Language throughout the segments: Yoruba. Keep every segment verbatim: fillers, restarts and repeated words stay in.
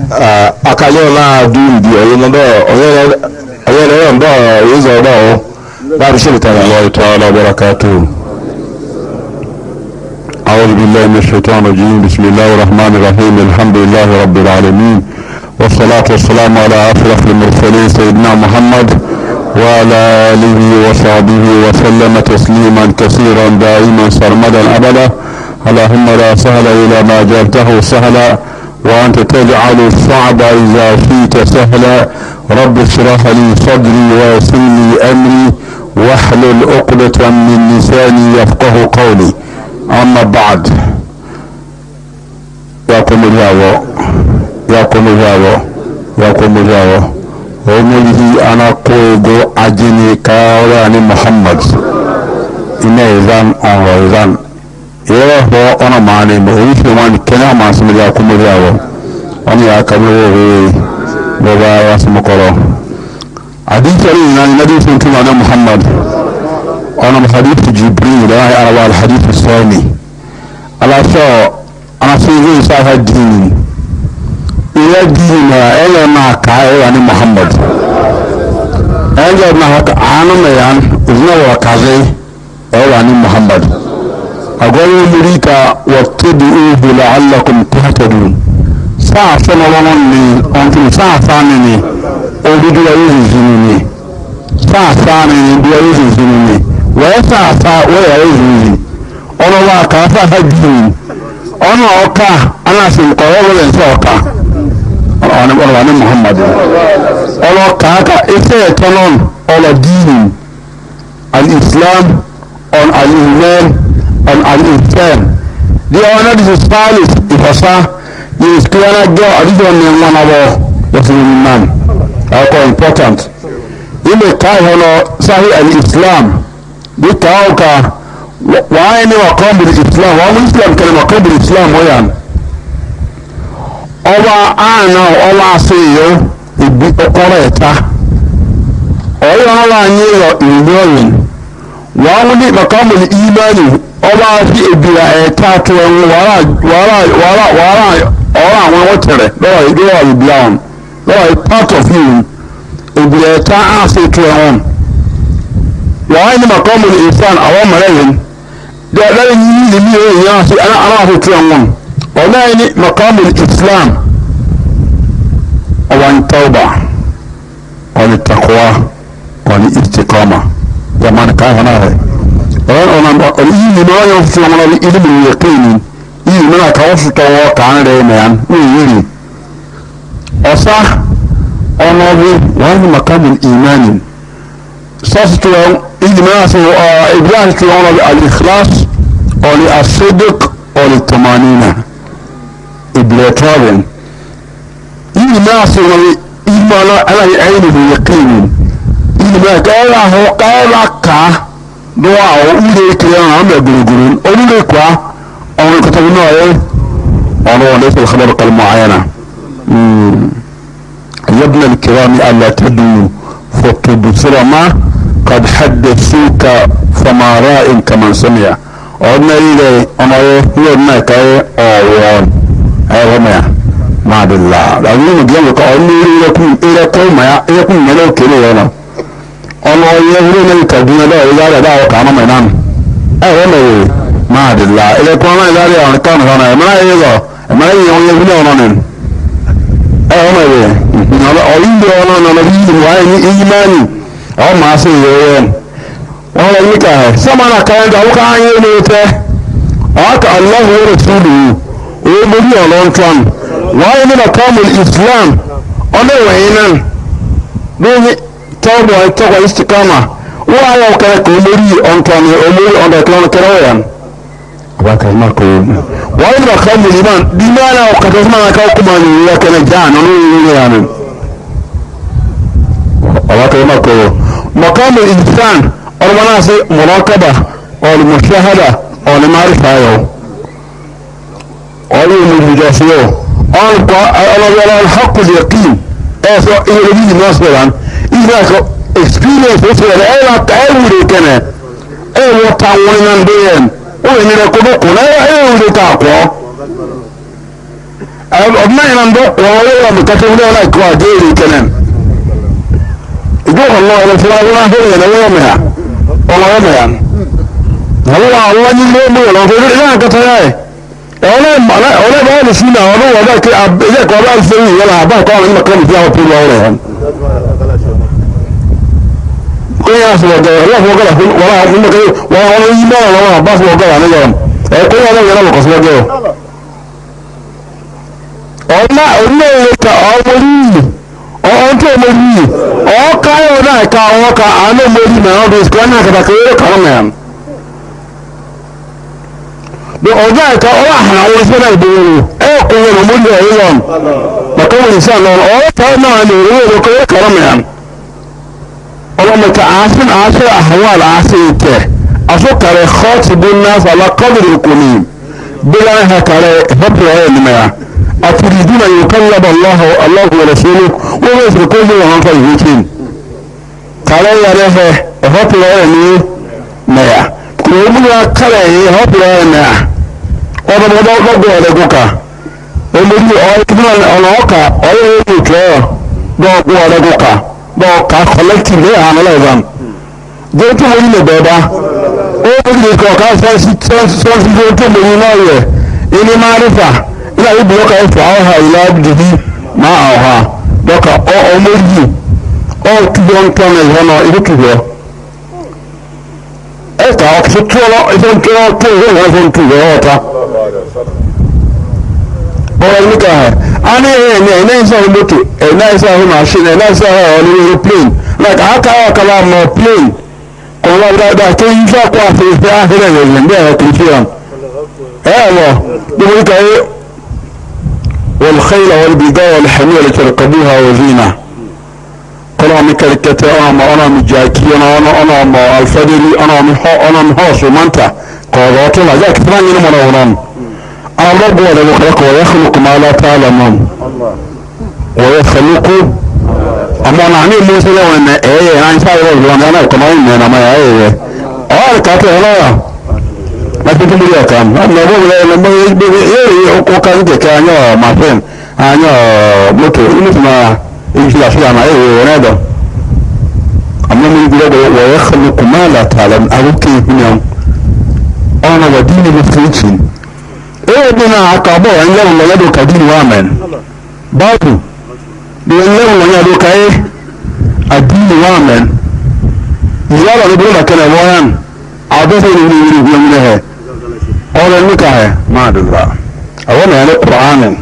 akayola dundi oyendo oyelo oyelo ndo yizo ndo babu shirta Allah ta'ala barakatuh. أعوذ بالله من الشيطان الرجيم. بسم الله الرحمن الرحيم. الحمد لله رب العالمين والصلاة والسلام على أشرف المرسلين سيدنا محمد وعلى آله وصحبه وسلم تسليما كثيرا دائما سرمدا أبدا. اللهم لا سهل إلا ما جعلته سهلا وأنت تجعل الصعب إذا شئت سهلا. رب اشرح لي صدري ويسر لي أمري واحلل عقدة من لساني يفقه قولي. أما بعد يقوم الجاوة يقوم الجاوة يقوم الجاوة ومجدي أنا قوغو أجني كاولاني محمد إنا إذن أنه إذن إيه هو أنا معني مهيش لمن كنا ما سمي يقوم الجاوة أنا أكمل وغي بابا واسم قرأ حديث لنا النبي صلى الله عليه محمد أنا حديث جبريل أنا أرى الحديث الثاني على شو أنا سيدي ساعة الدين إلى الدين إلى ما كاي يعني محمد إلى ما أنا ميان إذن وكذي يعني محمد أقول مريكا واتبعوه لعلكم تهتدون ساعة سنوانني أنتم ساعة ثانية أريد ويزيني ساعة ثانية ويزيني ويسعى ويعيزني أنا واقع فهجين أنا أوكا أنا سنقوى ولنسى أوكا أنا أنا محمد أنا أوكا إسي تنون على الدين الإسلام on الإيمان on الإنسان دي أنا دي سباليس إفاسا يسكيانا جو أريدون من وانا يسمي الإيمان أوكا important إلي كاي هنا صحيح الإسلام بتاعك وعين مقام الإسلام وعين الإسلام كان مقام الإسلام ويان أولا أنا أولا سيئو بقريتا أولا أولا نيرو إليوين وعين مقام الإيمان أولا في إبلاء وراء وراء وراء وراء وراء وراء وراء إبلاء إبلاء وراء part of you إبلاء تاعسي توهم وعين مقام الإنسان أو مريم ده لا يجي لي ياسي أنا أنا في تيامون وعين مقام الإسلام وعن التوبة وعن التقوى وعن الاستقامة زمان كان هنا وعن أنا الإيمان ما يوصل من الإلم اليقين إيمان كوصل توقع عن الإيمان ويجي أصح أنا وعين مقام الإيمان سأستوى إجماع إبراهيم تلون الإخلاص وللصدق وللطمأنينة إبلاطابن إجماع سوى إجماع على عين اليقين إجماع قال هو قال كا دعاء أولي كلام عم يقولون أولي كوا أولي كتبنا إيه أولي ليس الخبر كالمعينة يا ابن الكرام ألا تدعوا فتبصر ما قد حدثوك فما راء كمن سمع أولنا إلي أنا يورنا كاي أوان أي رمي ما بالله لأنه جيبك أولنا إلي لكم إلي كوما يكون ملو كيلو هنا أنا يورنا الكابين لا إلا لا وكانا منان أي رمي ما بالله إلي كوما إلا لا كان هنا ما إلا ما يورنا هنا أي رمي أولنا أنا نبي وعين إيماني أو ما سيئون وهو يكاه سمعنا كان وكان يميته أك الله ورسوله ويبني الأنصان وين مقام الإسلام أنا وينن بني توبة توبة استقامة وهو كان كمري أنصان أمري أن كان كرويان وكان مقام وين مقام الإيمان بمعنى وقد سمعنا كوكمان لكن جان ونوي وكان مقام مقام الإنسان أربعة سي مراقبة أو المشاهدة أو المعرفة أو أو المجاسية أو الحق اليقين أو يريد الناس بلان إذا experience وصل أي تعود كنا أي وتعاوننا بين وإن نقولكم أي أي وتعقوا ọdún yìí nà wọ́n wọlé wọn kàtó wọlé wọn kọ́ àdéhìí kẹ́nẹ́ ìjọ kan náà ọ̀rọ̀ fúnra wọn ahóyè yẹn wọ́n mẹ́ ha ọmọ wọn mẹ́ ha àwọn àwọn wáyé lé mú ọ̀rọ̀ fún ilé náà kẹta yá ẹ̀ ọ̀rẹ́ ọ̀rẹ́ bá wọn sí náà ọ̀rọ̀ wọn bá kí ilé ẹ̀kọ́ bá ń fẹ́ yìí yẹn àbá ẹ̀kọ́ àwọn ìmọ̀kọ́ nìfẹ́ àwọn tó lọ rẹ̀ hàn. kó yẹn sọ̀rọ̀ gẹ̀rẹ́ ọ̀rẹ́ fún ọgọ́rà fún wọn àwọn ìmọ̀kọ́ wọn wọn yí bá wọn wọn bá fún ọgọ́rà nígbà wọn ẹ̀kọ́ yẹn lọ́wọ́ yẹn lọ́wọ́ kọ̀sọ́ gẹ̀rẹ́. ọ̀nà ọ̀nà ìwé ọmọ yìí ọ̀hún tó ọmọ yìí ọ̀ọ́ká yóò náà ẹ̀ka ọ̀ọ́ká àánú ọmọ yìí náà ọ̀dọ̀ ìsìnkú náà kàtàkì yóò kàrọ̀ mẹ́rin. ọjọ́ ẹ̀ka ọwọ́ àhàn àwọn ìfẹ́lẹ̀ ìdòwòrò ẹ̀kọ́ wọn mú ní ọ̀rọ̀ wọn bàtọ́ wọn ìṣẹ́ àná ọ̀rọ̀ tọ́ náà ní orí èrò kọ́ yẹ kàrọ̀ mẹ́rin ọlọ́mọta àásìn àásìn àhàwọn àlàásìn ìtẹ̀ àfọkàrẹ̀ xọ́ọ̀tì bí náà fàlà kọ́bìrì kùnì bílá ẹ̀ha kàrẹ̀ ìfọ́pìlà ẹ̀ nìmẹ̀yà àtúrìdì náà yóò kọ́ lábà aláhùn wọlé sínú wọ́n wọ́n fi kó ní wọn fà ìwé kí kàrẹ̀ yàrá ẹ̀ ìfọ́pìlà ẹ̀ ní mẹ̀yà kòmúlò kàrẹ̀ ìfọ́pìlà ẹ̀ mẹ̀yà ọdọ ọdọ ọgbọgbọ ọdẹgùn ká olórí ọdún ọ̀nà ọkà ọyọ ètò ìtọ́ dọ́ọ̀gbọ ọdẹgùn ká dọ́ọ̀ka collective ní àwọn ọlọ́ọ̀dán jẹ́ tó wọ́n nílẹ̀ bẹ̀ẹ̀dá ó wọ́n nílẹ̀ kọ̀ọ̀ká sọ́ọ́sì jẹ́ tó wọ́n náà yẹ ilé máa rí fà ilé àwọn ìbí ọkà ẹ̀fọ́ àwọn ọ̀hà ìlà dìbí máa ọ̀hà dọ́ọ̀ka ọmọ yìí ọ̀ túbọ̀ ń tọ́ náà ìhọ́nà ìlú túbọ̀ ẹ̀ka ọ̀kẹ́ tó lọ ẹ̀fọ́ tó lọ tó ìwé ìwé túbọ̀ ọ̀ta ọ̀rọ̀ níkà ẹ̀ a ní ẹ̀yẹ̀ ní ẹ̀yẹ̀ náà sọ̀rọ̀ mọ́tò ẹ̀yẹ̀ náà sọ̀rọ̀ machine ẹ̀yẹ̀ náà sọ̀rọ̀ ọ̀rọ̀ aeroplane like aka ọ̀kàlà mọ̀ plane kọ̀ wọ́n dáadáa tó yí fẹ́ kó àfẹ́fẹ́ àfẹ́rẹ́ yẹ̀yẹ̀ ní ẹ̀yẹ̀ kò fi hàn ẹ̀ wọ̀ bí wọ́n kà é والخيل والبغال والحمير تركبوها وزينة كلها مكركتة أنا أنا مجاكي أنا أنا أنا الفدري أنا محو أنا محوس ومنتا قاضاتنا ذاك ثاني من أونام الرب هو الذي خلق ويخلق ما لا تعلمون ويخلق أما نعني موسى لو أن إيه يعني سائر الجوان أنا كمان من أنا ما إيه أول كاتب هلا ما تقول لي كم أنا بقول لما يجي إيه وكان كان يا ما فين أنا متو مثل ما يجي أشياء ما إيه ونادى أما من يقول ويخلق ما لا تعلم أو كيف يوم أنا وديني مفريتين ee bi na akabo anya wo ya do kadi ni amen babu de anya wo ya do kai adini wa amen ya la do la kana wayan ado se ni ni ni ni he ora ni ka he madullah awana ya qur'anan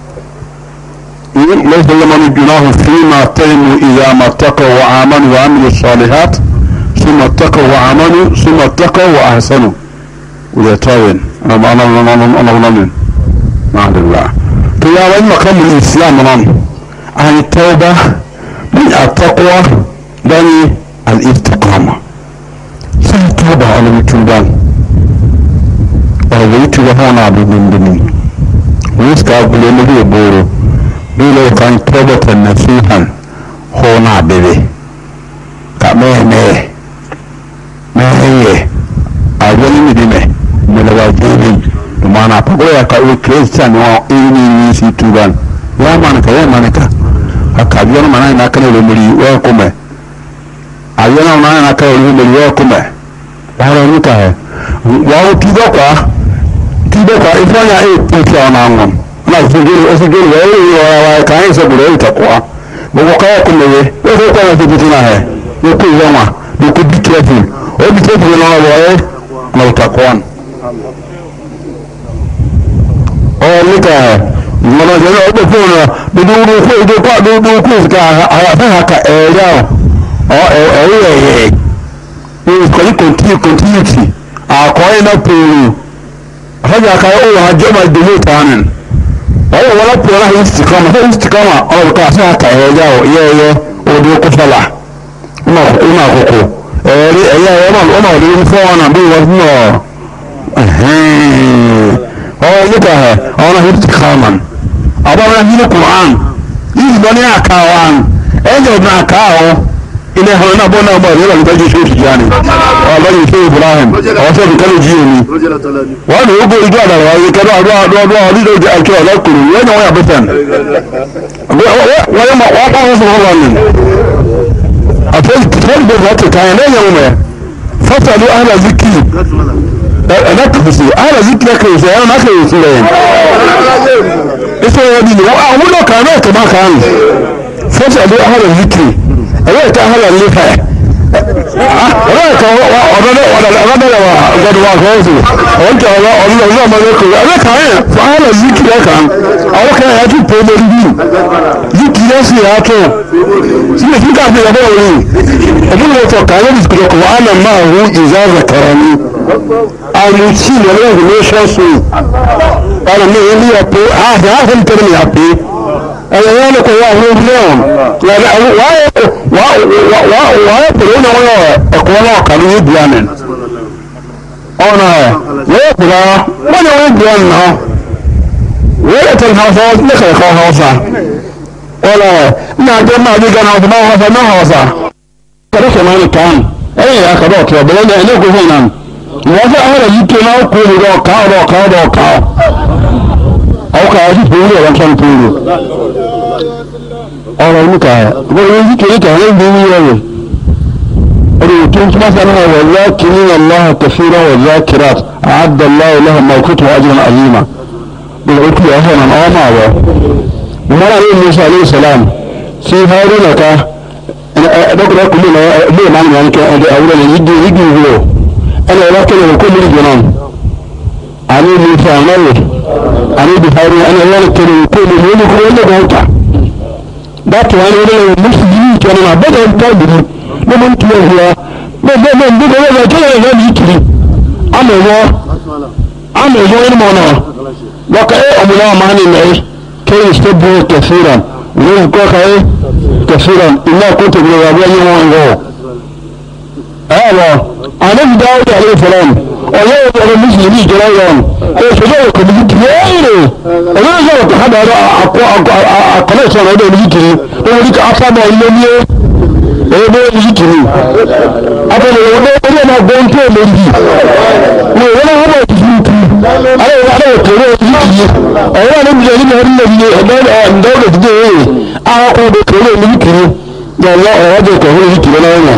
in laysa laman junahu fima taymu idha mattaqaw wa amanu wa amilu salihat thumma taqaw wa amanu thumma taqaw wa ahsanu ويتاوين أنا أنا أنا أنا أنا أنا ما أدري لا تيا وين مقام الإسلام نعم عن التوبة من التقوى بني الاستقامة سنتوبة على متوبان وويت وهنا بدون بدون ويسكا بلون بيه بورو بيلو كان توبة نصيحا هنا بيه كمه مه مه هي أولي مدينة ملواجيني dumana pagoya ka o christian o ini ni si tuban ya manaka ya manaka akabiona mana na kana le muri wa kuma ayona mana na ka le muri wa kuma bara ni ka he wa o tibo kwa tibo kwa ifanya e piki ona ngom na sugiri o sugiri wa wa wa ka yin so bure ita kwa bogo ka ya kuma we o ko kwa na tibi na he o ku yoma do ku be careful o be careful na wa e na utakwan oh look at mwana jana obo fona dudu ko do ko dudu ko ka ha ka area oh eh eh is ko continue continuity a ko ina puru haja ka o ha joma delete anen oh wala pura istikama istikama o ka sa ka area o ye ye o do ko sala ma ina ko ko eh eh ya ma o ma do fona bi wa no eh oh look at her ona hit kaman abana ni Quran yi boni akawan ejo na akawo ilé ẹ̀họ́ náà bọ́ náà bọ̀ ní ìlànà ìgbẹ́jú ṣe òṣìṣẹ́ ni ọlọ́yìn ṣe Ibrahim ọ̀ṣẹ́ ìkẹ́lẹ̀ jí omi wọ́n ní ó gbé ìjọ àdàrà wáyé kẹ́lẹ́ ọdún ọdún ọdún ọdún ìjọ àti ọlọ́kùnrin wọ́n ní wọ́n yà bẹ́tẹ̀ wọ́n bá wọn fún wọn ní àtẹ́lẹ̀ bẹ́ẹ̀ ti kàn lẹ́yìn ọmọ ẹ̀ fọ́tàlú ahla zikri ẹ̀dá kìrìsì ahla zikri kìrìsì ẹ̀rọ náà kìrìsì lẹ́yìn ìfẹ́ wọn bí wọ́n àwọn náà kàn náà tó máa kàn fọ́tàlú ahla zikri ẹ̀rọ ìta ahla lẹ́fẹ̀ ẹ̀rọ ìta ọ̀dọ́dọ́ ọ̀dọ́dọ́ wa gbọdọ̀ wa kọ́ ọ̀sẹ̀ ọ̀ntẹ̀ ọ̀dọ́ ọ̀dọ́ ọmọdé kò ẹ̀rọ kàn yẹn ahla zikri ẹ̀ kàn àwọn kan yà tún pè lórí bí zikri ẹ̀ sì yà tó sílẹ̀ fún káàpì ìyàbọ̀ òní ẹ̀dùn ló tọ̀ kàn lórí ìpìlẹ̀ kò wà náà máa hu ìzáàzà kàrà ní àmì tí ìwọ̀n náà ló ṣọ́ sí ọ̀nà mi ní ọ̀pẹ́ ààfẹ́ ààfẹ́ nítorí mi àpẹ́ ẹ̀yẹ wọn ló kọ̀ wá àwọn ọ̀hún náà wàá pèrè ní wọn ẹ̀kọ́ náà kà ní ìbí àmì ọ̀nà ẹ̀ wọ́n pèrè wọ́n ní wọ́n bí ọ̀nà wọ́n yẹ tẹ̀lé hausa lẹ́kẹ̀ẹ́ kọ́ hausa ọ̀nà ẹ̀ ní àjọ máa bí gánà ọ̀sán náà hausa náà hausa kẹ́rẹ́ kẹ́ máa ní kàn ẹ̀yìn ìyá kẹ́rẹ́ ọ̀tọ̀ ọ̀bẹ̀rẹ̀ ní ẹ̀lẹ́ òkú fún ìnáà wọ́n fẹ́ àwọn èyí tó náà kú ìrọ̀ ọ̀ká ọ̀rọ̀ ọ̀ká ọ̀rọ̀ ọ̀ká ọ̀ká ọ̀ká pòórò ọ̀rọ̀ tó ń pòórò ọ̀rọ̀ níkà wọ́n yóò yí kéré kàwé ní ní ẹ̀rọ ọ̀rọ̀ tó ń túmọ̀ sánú ọ̀rọ̀ lákìrí aláhà kẹfìrà wọ̀ lákìrà àádọ́lá ọlọ́hà mọ̀kútù ajran azima bẹ̀rẹ̀ ó kúrò ọ̀hún ọ̀nà ọmọ àwọ̀ mọ́ra ní musa alayhi salam sí haruna ká ẹ̀ẹ́dọ́kùnrin kùnú náà ẹgbẹ́ ìmáàmù wọn kẹ́ ẹ̀dẹ̀ àwùrọ̀ ní yígi yígi ìwúrò ẹ̀nà ọlọ́kẹ́lẹ̀ òkú lórí jọ náà àní musa anáwó àní buhari ẹ̀nà ọlọ́kẹ́lẹ̀ òkú lórí olùkọ́ olóògùn ọ̀tà dáàtì wọn ní ọlọ́run mùsùlùmí ìtọ́ni náà bẹ́ẹ̀ ń tọ́ ìdìrí ló mú tu ẹ̀hìn wa bẹ́ẹ̀ bẹ́ẹ̀ bẹ́ẹ̀ bẹ́ẹ̀ bẹ́ẹ̀ bẹ́ẹ̀ kẹ́lẹ́ ẹ̀hìn yìí kiri amẹ̀wọ́ amẹ̀wọ́ ẹni mọ̀ náà lọ́kà ẹ̀ ọ̀mùnà ọ̀mà ni mẹ́ẹ̀ kẹ́yìn stẹ́bù kẹfìràn wọ́n kọ́ ka ẹ̀ kẹfìràn iná kótó bí wà bẹ́ẹ̀ yẹn wọ́n wọ̀ ẹ̀ wọ̀ àdébí dáwọ́dì àlẹ́ fọlọ́n ọ̀yẹ́ ọ̀rọ̀ mùsùlùmí ìjọba yọ̀n òṣèlú ọ̀kọ̀ mi kiri ẹ̀ẹ́rẹ̀ ọ̀yẹ́ sọ̀rọ̀ kò hábà àkọlẹ̀ sọ̀rọ̀ ọ̀dọ̀ mi kiri owó ní ká afábọ̀ ilé ní ẹ̀yẹ́ bẹ́ẹ̀ mi kiri afẹ́lẹ̀ ọ̀dọ̀ orí ọmọ gbọ́n tó lè yìí ní ìwé náà wọ́n ti fi kú alẹ́ ìwé alẹ́ òkèrè mi kiri ọ̀yẹ́ alẹ́ mi lè ní ọdún lè yẹ ẹ̀dọ́ ọ̀dọ̀ ti dé èyí àwọn ọkọ̀ ọdọ̀ kèrè mi kiri ní ọ̀yẹ́ ọ̀dọ̀ kèrè mi kiri náà yẹn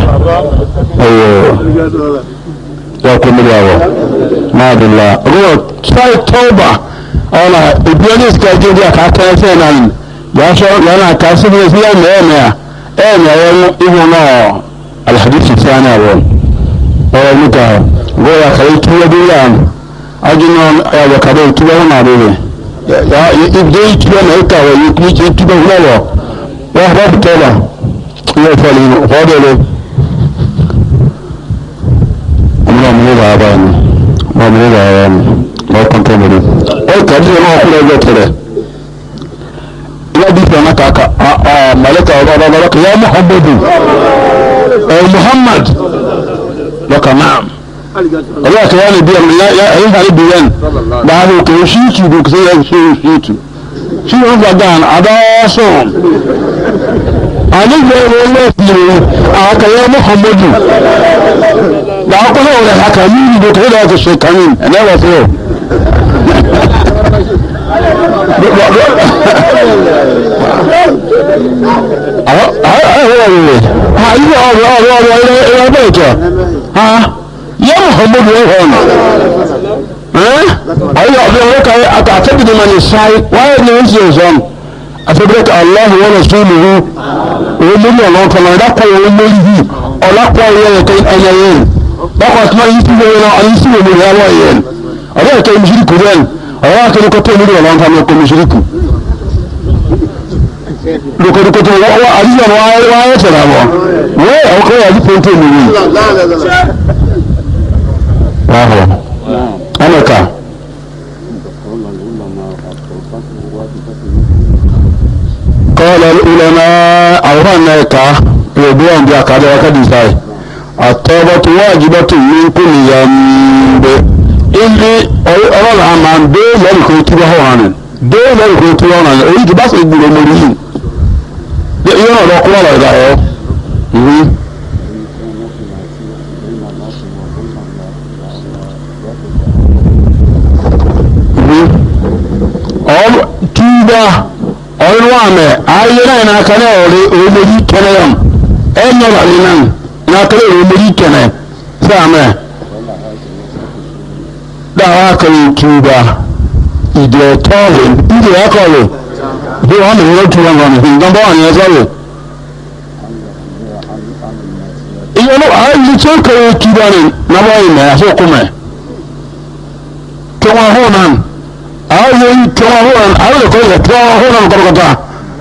ya kuma yawo madalla ruwa sai tauba ona ibiyan iska jin ya ka ta sai nan ya so yana ka su ne sai ne ne eh ne ya ibo no alhadith sana won ora muka go ya kai tuwa duyan ajinon ya wa ka dai tuwa na dole ya idai tuwa na ka wa yi kuma ce tuwa wala wa ba tauba ya fali no fadele mọ̀mílẹ̀ àbá ni mọ̀mílẹ̀ àbá ni lọ́kàn tó mọ̀lẹ́ ó kàdí ọmọ ọkùnrin ẹgbẹ́ tẹ̀lẹ̀ ilé ìfẹ́ náà kàkà mọ̀lẹ́kà ọba ọba lọ́kà yá muhammadu ẹ̀ muhammad lọ́kà náà ọlọ́kà yá ni bí ẹ̀mí yá ẹ̀yìn hàní bí yẹn báyìí òkè ṣíìtù dùkú sí ẹ̀ ṣíìtù ṣíìtù gbàgán adáwọ́sùn ànígbẹ̀ ẹ̀rọ lẹ́sìn àkàyà muhammadu làákọ́lẹ̀ ọ̀rẹ́ àkàyí ìdò tó lọ́wọ́ ti ṣe kàní ẹ̀lẹ́wọ̀ sí ọ̀ yẹ́ muhammadu ẹ̀họ́n ayọ́ ọ̀fẹ́ ọ̀rẹ́ka àtàtẹ́bìdì ma ní sáì wáyé ní oúnjẹ ọ̀zọ́n àtẹ́bìdì allah wọ́n rẹ̀ sóòlù rú òun mú ní ọ̀lọ́kan ọ̀lápọ̀ òun mú yìí ọ̀lápọ̀ ẹ̀yẹ yẹn bákan àti máa yí sí wọn náà ayé sí wọn ní ìyàwó ẹ̀yẹn ọ̀rẹ́ ẹ̀kẹ́ ìmúṣíríkù rẹ̀ ọ̀rẹ́ akẹ́ni kọ́tọ́ ìmúrí ọ̀lọ́kan kan ní ọkọ̀ ìmúṣíríkù lókòdókòtò wọ́n àdíjọ́ wáyé tẹ̀lá wọ́n wọ́n ọkọ̀ yàjú pẹ̀ntẹ́ ìmúrí wáhọ̀ ẹnìkà قال العلماء أورانا يكا يبوان بيا كذا وكذا زاي التوبة واجبة من كل ذنب إلي أول عمان دو لنكو تبهو عنن دو لنكو تبهو عنن أريد بس يقولوا مريين يونا لو قلوا لا يدعو wame ayena na kana ore omoji kenem enyo la linan na kale omoji kenem sama da wa kan tuba ide tole ide akolo do wa me wo tuwa ngam hin gambo an yazawo iyo no ai li choko tuba ni na boy me aso kuma to wa honan ayi to wa honan ayi ko ya to wa honan ko ko ta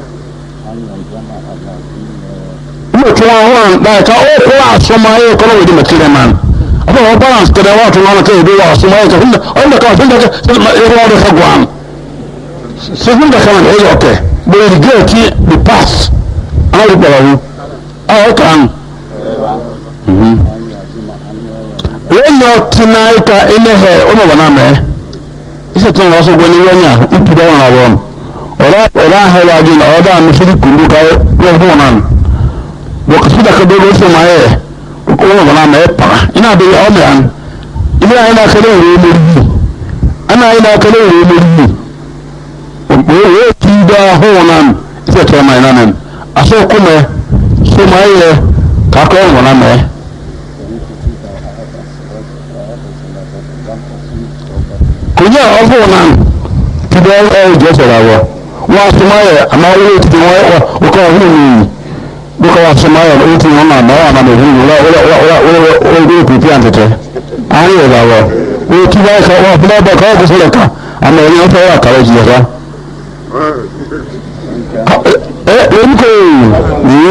mo to wa honan da ka o ko asoma e ko no di makire man aba o balance kada wa to na ka do wa asoma e ka hinda on da ka hinda ka e ro da ka gwam so hinda ka man e okay but the guilty the past ayi balawu ah kan mhm lẹ́yìn tonight ine he ọmọ bana me ise tun wa so gbo ni wonya ipu da won awon ora ora he wa ji na oda mi fili kundu ka wo ho nan bo ka sida ka do go so ma e ko ọmọ bana me pa ina be o me an ina ina ka le ro mo ri ana ina ka le ro mo ri o wo ti da ho nan ise tun ma ina nan aso ko me so ma e ka ko ọmọ bana me kunya ọfọ nan ti bẹ ẹ jẹ sọ̀rọ̀ àwọ wọn asọmáyẹ àmà owó ti di wọn ọkọ ọhún nìyí bókọ wọn asọmáyẹ owó ti wọn náà náà wà náà nìyí wọlé wọlé wọlé wọlé wọlé pípí àǹtẹtẹ àárín ìlà wọ owó tí wọn kọ wọn fúnra bọ káwọn kò sọ̀rọ̀ ká àmà ẹni wọn fẹ́ wà kàwé jìyà sá. ẹ ẹ ń kọ yìí.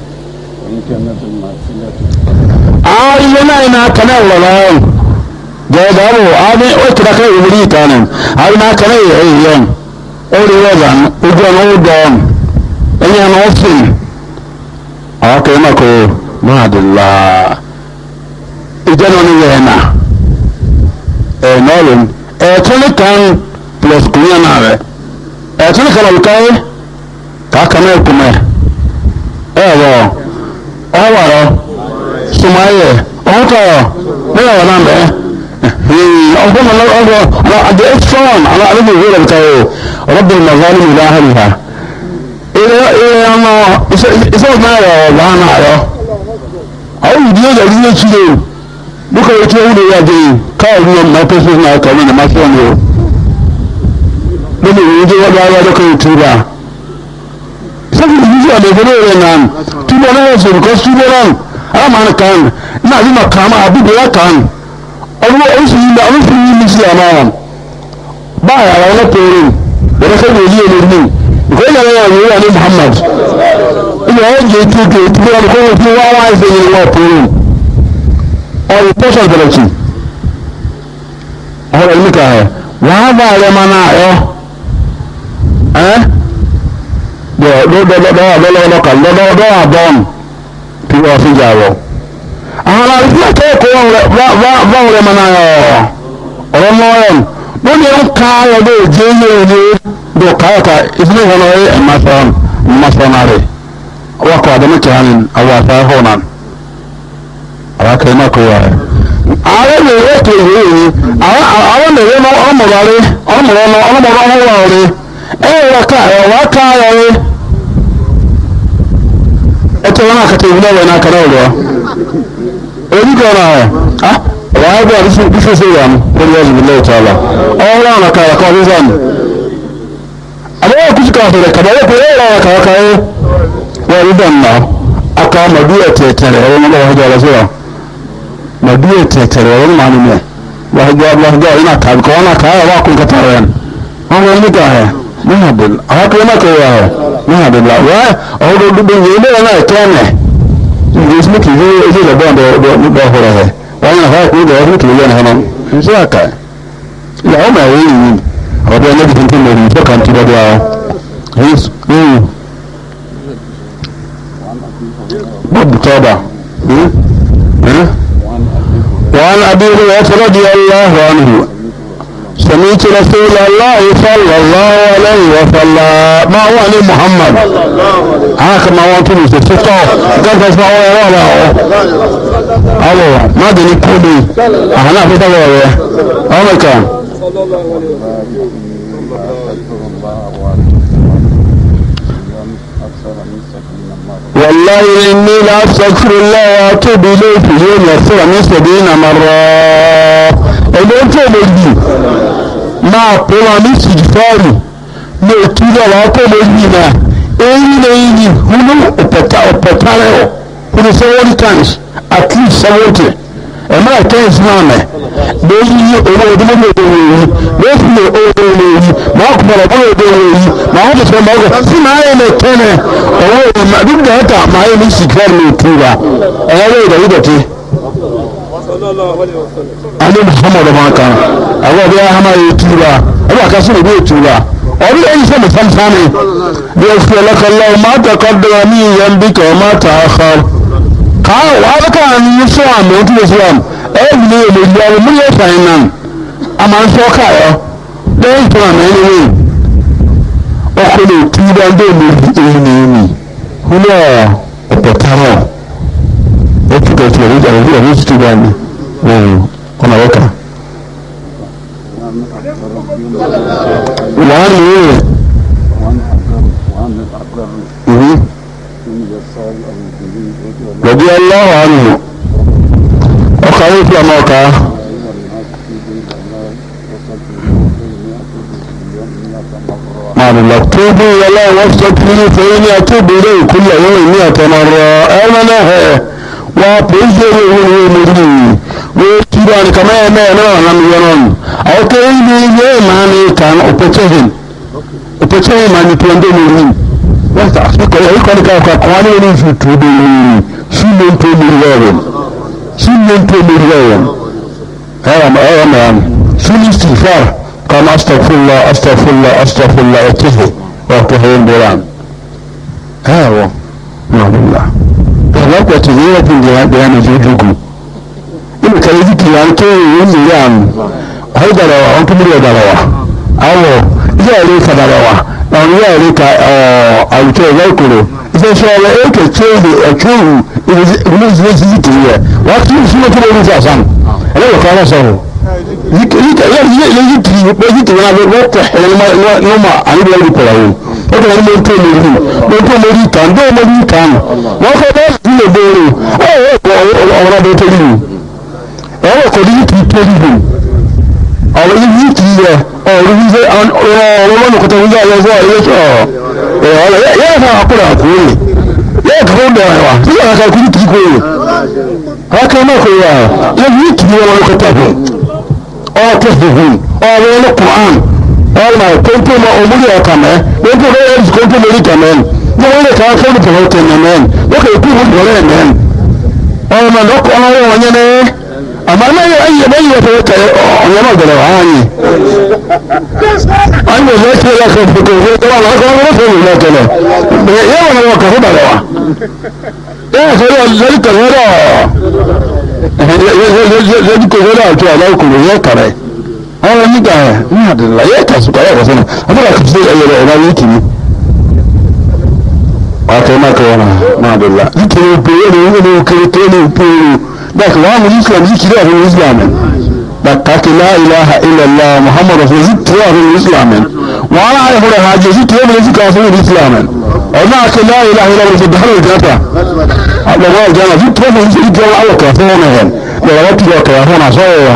ààyè náà iná kanáà wọ̀ láàyè. jẹ́dàbò ààbí ó kìdá kẹ́ ìwúrí ìtànà ààbí náà kẹ́lẹ̀ èèyàn orí wọ́n ojú ọ̀nà ó dọ̀ọ̀n ẹ̀yìn ọ̀nà ọ̀fìn àwọn kẹ́ mọ́kò máa dìlá ìjẹ́nà ní yẹ̀ẹ̀nà ẹ̀nọ́lùm ẹ̀ẹ̀tọ́lì kan plus kùnyà náà rẹ̀ ẹ̀ẹ̀tọ́lì kan ọ̀lùkáyé kàákàmẹ́ ìkùmẹ̀ ẹ̀wọ̀ ọ̀wọ̀rọ̀ sùmáyẹ̀ ọ̀húnkọ̀ọ̀ nílẹ̀ wọ̀ náà bẹ́ẹ̀ ọgbọ́n ọgbọ́n àti ẹ̀fọ́n àwọn àlejò ìwé rẹ̀ kàwé rọ́bìn mazali ìlà àhàlìhà ilẹ̀ ọmọ iṣẹ́ ọ̀gbọ́n ẹ̀rọ ọ̀gbọ́n àná àyọ́ àwọn ìdí ẹ̀jẹ̀ ní ẹ̀kí lè búkọ̀ ètò ìwúlò wà dé káàrí ọmọ pẹ́sẹ̀ náà kàwé ní máṣẹ́ ọ̀nà lórí ìwé wọ́n bá wọ́n lọ́kọ̀ ètò ìbá sẹ́kì ìdíjú àdẹ̀gbẹ̀rẹ̀ rẹ̀ náà túbọ̀ náà wọ́n sọ̀rọ̀ kọ́ túbọ̀ náà àmà kan náà bí màkàmà àbúgbò kan ọdún oríṣi yìí oríṣi yìí ní sí àmà wọn báyìí àwọn ọlọ́pẹ̀ẹ́rẹ́ wọ́n fẹ́ wọ́n yí ẹlẹ́rìí ní ìkọ́lẹ̀ wọn wọ́n wà ní Muhammad ilẹ̀ wọ́n jẹ́ tí ó tí wọ́n kọ́ wọ́n tí wọ́n wá ẹsẹ̀ yìí wọ́n pẹ̀ẹ́rẹ́ ọ̀rọ̀ pọ́sọ̀ ìbẹ̀rẹ̀kì ọ̀rọ̀ ìlú kà ẹ̀ wọ́n á bá ẹ̀rẹ́ máa náà ẹ̀ ẹ́ lọ́dọ̀ọ́dọ̀ọ́dọ̀ọ́kà lọ́dọ̀ọ́dọ̀ àbọ̀n tí wọ́n fi jà wọ̀ àwọn àrífẹ́ akẹ́kọ̀ọ́ báwọn rẹ̀ máa náà ọ̀rọ̀ mọ́ọ̀rọ̀ wọ́n ní ń ká ọdọ́ òjò ilé ilé bí ọ̀ká ọ̀ká ìdílé wọn ọ̀rẹ́ ẹ̀másọ́nà rẹ̀ ọwọ́kọ̀ àdẹ́mẹ́kẹ̀ hàn àwọn àtàrà hàn àwọn akẹ́kọ̀ọ́ náà kọ́ wà rẹ̀. àwọn ènìyàn yóò tó ìwé yìí àwọn ènìyàn ọmọbàrẹ̀ ọmọbàrẹ̀ ọmọbàrẹ̀ rẹ̀ ẹ̀rọ ká ẹ̀wà ká rẹ̀ ẹ̀tọ́ wọn àkàtà ìwúlẹ̀ wọn náà kàrà ọ̀rọ̀ orí kan náà ẹ̀ wàá gbọ́ àdúgbò bífẹ́ sí ìyàmú lórí ẹ̀sùn ilé ìtàlá ọ̀rọ̀ àwọn àkàrà kan ní sàmì àbẹ́wò kùsù kan àtẹ̀rẹ̀ kàbẹ́wò pé ẹ̀rọ àwọn àkàrà kan wọ́n rí dàn náà aka màdú ẹ̀tẹ̀ẹ̀tẹ̀rẹ̀ ẹ̀rọ nígbà wọ́n jẹ́ ọ̀rọ̀ síra màdú ẹ̀tẹ̀ẹ̀tẹ̀rẹ̀ ẹ̀rọ nígbà nínú ẹ̀ wọ́n jẹ́ ọ̀rọ̀ ọ̀rọ̀ iná kàbí kọ́ wọn àkàrà wà kún kẹta rẹ̀ wọ́n wọ́n nígbà ẹ̀ níhàbìl àwọn akẹ́rẹ́ náà kẹ́rẹ́ ẹ̀ níhàbìl wọ́n ọ̀rọ̀ dúdú ilé ẹ̀ náà kẹ́ẹ̀mẹ̀ ìgbésí kì í ṣe ilé ìjọba ọ̀dọ̀ nígbà ọ̀rọ̀ ẹ̀ wọ́n yàn fún ìpínlẹ̀ ọdún kìí lẹ́nu ọ̀nà ṣe àkà ìyàwó mẹ́wàá yìí ni ọ̀dọ̀ ẹlẹ́bí tuntun lórí ìjọ kan tí lọ́dọ̀ àwọn bọ́ọ̀bù tọ́ọ̀bà wọ́n abíyẹ̀ wọ́n tọ́lọ́ di ọlọ́rọ̀ ọ̀nà سمعت رسول الله صلى الله عليه وسلم ما هو علي محمد هاك ما هو تونس ستة قال فاسمع ولا ولا الو ما دني كودي انا في تبع هذا كان والله إني لأستغفر الله وأتوب إليه في اليوم يغفر من سبعين مرة ẹgbẹ́ tó lójú máa pè wọn ní sìgìfọ́ọ̀rù ní òtúrọ̀ wọn tó lójú náà èyí lẹ́yìn ní húnú ọ̀pẹ̀tà ọ̀pẹ̀tà rẹ̀ húnú seventy times at least seventy ẹ̀mọ́ ẹ̀kẹ́ ìsúná mẹ́ lóyún yí owó ojúmọ́ òde wòye lóṣù lè òde wòye máa kú bọ̀rọ̀ bọ́ọ̀ òde wòye máa wọ́n tẹ̀sán máa wọ́n sí máa yẹ lẹ́kẹ́ nẹ ọwọ́ ìdúgbò ẹ̀ta máa yẹ ní sìgìfọ́ọ̀rù ní òtúrọ̀ ẹ̀yẹ́ ìdọ̀yí dọ̀tí. ale muhammad ma kan awo bi ahama ye tura awo ka so bi tura ori en se mfam fami bi aflaka allah ma taqaddama min yanbika wa ma ta'akhkhar ka wa ka ni so am o tu islam e ni le le mu ye fainan ama so ka yo den to am ni ni o ko le tura ndo mi ni ni ni hulo o potaro o tu ko tu ri ja ri ri tu ba ni ọ̀nà ọ̀kà wàá nìyẹn lọ́dí aláwọ̀ àánú ọkà yóò fi àmọ́ ọkà màdùlá tó bí aláwọ̀ wọ́n sọ pé ní fẹ́yìn ní àtúbù ilé ìkúlẹ̀ yóò ní àtọmọ̀rọ̀ ẹ̀rọ náà ẹ̀ wọ́n pè é ṣe owó ní omi ní wọ́n ti bá ní kàmá ẹ̀mẹ́ ẹ̀ náà nà mí yẹn náà àwọn kẹ́ ibi ilé màá ní kàn ọ̀pẹ̀tẹ̀hìn ọ̀pẹ̀tẹ̀hìn màá ní pẹ̀lú mi rí wọ́n ti àfikọ̀ yẹ kọ́ ní káàkiri kọ́ wọ́n ní wọ́n fi tó dé mi rí sí mi tó mi rí ẹ̀rọ sí mi tó mi rí ẹ̀rọ ẹ̀rọ ẹ̀rọ mẹ́rin sí ní sìfàr kàn astagfirullah astagfirullah astagfirullah ẹ̀tẹ̀hìn ọ̀tẹ̀hìn bọ̀ràn ẹ̀rọ nàbùlà ẹ̀rọ pẹ̀tẹ̀ yẹ́ ẹ̀pìn dìrán ìjọ́jọ́gù ina ka yi zikiri an ke yin zuriyan har da rawa an kuma da rawa awo iya ne ka da rawa dan iya ne ka a wuce zai kuro ita shi ya yake ce da a kuru ina zai zikiri ya wato shi ne kuma yin zasan ala ka fara sawo zikiri ka ya yi zikiri ba zikiri na ba wata halma noma an da yi kurawo wata wani mun to muri mun to muri kan do muri kan wa ka da shi ne dole oh ko ora da to yi ọwọ́ kò ní kí tó dìbò àwọn yìí kì í yẹ ọ̀rọ̀ wíṣẹ́ ọ̀rọ̀ wọn kò tó wíṣẹ́ ayẹyẹ ilé sọ ọ̀rọ̀ yẹ́n fún àkúrò àkúrò yẹ́n kò ń bẹ̀rẹ̀ wá sí ọ̀rọ̀ kò ní kí kó yẹ ọkọ̀ náà kò yẹ yẹ́n yìí kì í yẹ wọn kò tẹ̀fẹ̀ ọ̀rọ̀ tẹ̀fẹ̀ ọ̀rọ̀ wọn kò án ọ̀rọ̀ náà kóńtó mọ òmùlẹ̀ ọ̀kà mẹ́ kóńtó mọ ẹ̀rọ kóńtó mọ orí kàmẹ́ ní wọ́n lè kàn fẹ́ẹ́ bọ̀rọ̀ tẹ̀ mẹ́ wọ́n kò kú wọn bọ̀rọ̀ mẹ́ ọ̀rọ̀ náà lọ́kọ̀ ọ̀rọ̀ wọn yẹn ní amma na yi ayyana yi wata wata yana da rawa ne an yi zai ce ya kan fito zai zama na kan wata yi na tana yawan rawa ka huda rawa yana sai ya zai ka zara zai ji ko zara a tuwa zai kuma zai kare an wani ga ya da la ya ta su kare wasu ne amma da ka fi zai ayyana ina yi kimi a kai maka yana na da la zikiri ko yana yi ne kiri ko ne ko ذاك وام الإسلام ذكر في الإسلام ذاك لا إله إلا الله محمد رسول ذكر في الإسلام وأنا أعرف له حاجة ذكر في الإسلام وذاك لا إله إلا الله في الدخل الجنة الله الجنة ذكر في الإسلام على كفونا هن لو وقت لو كفونا صوّا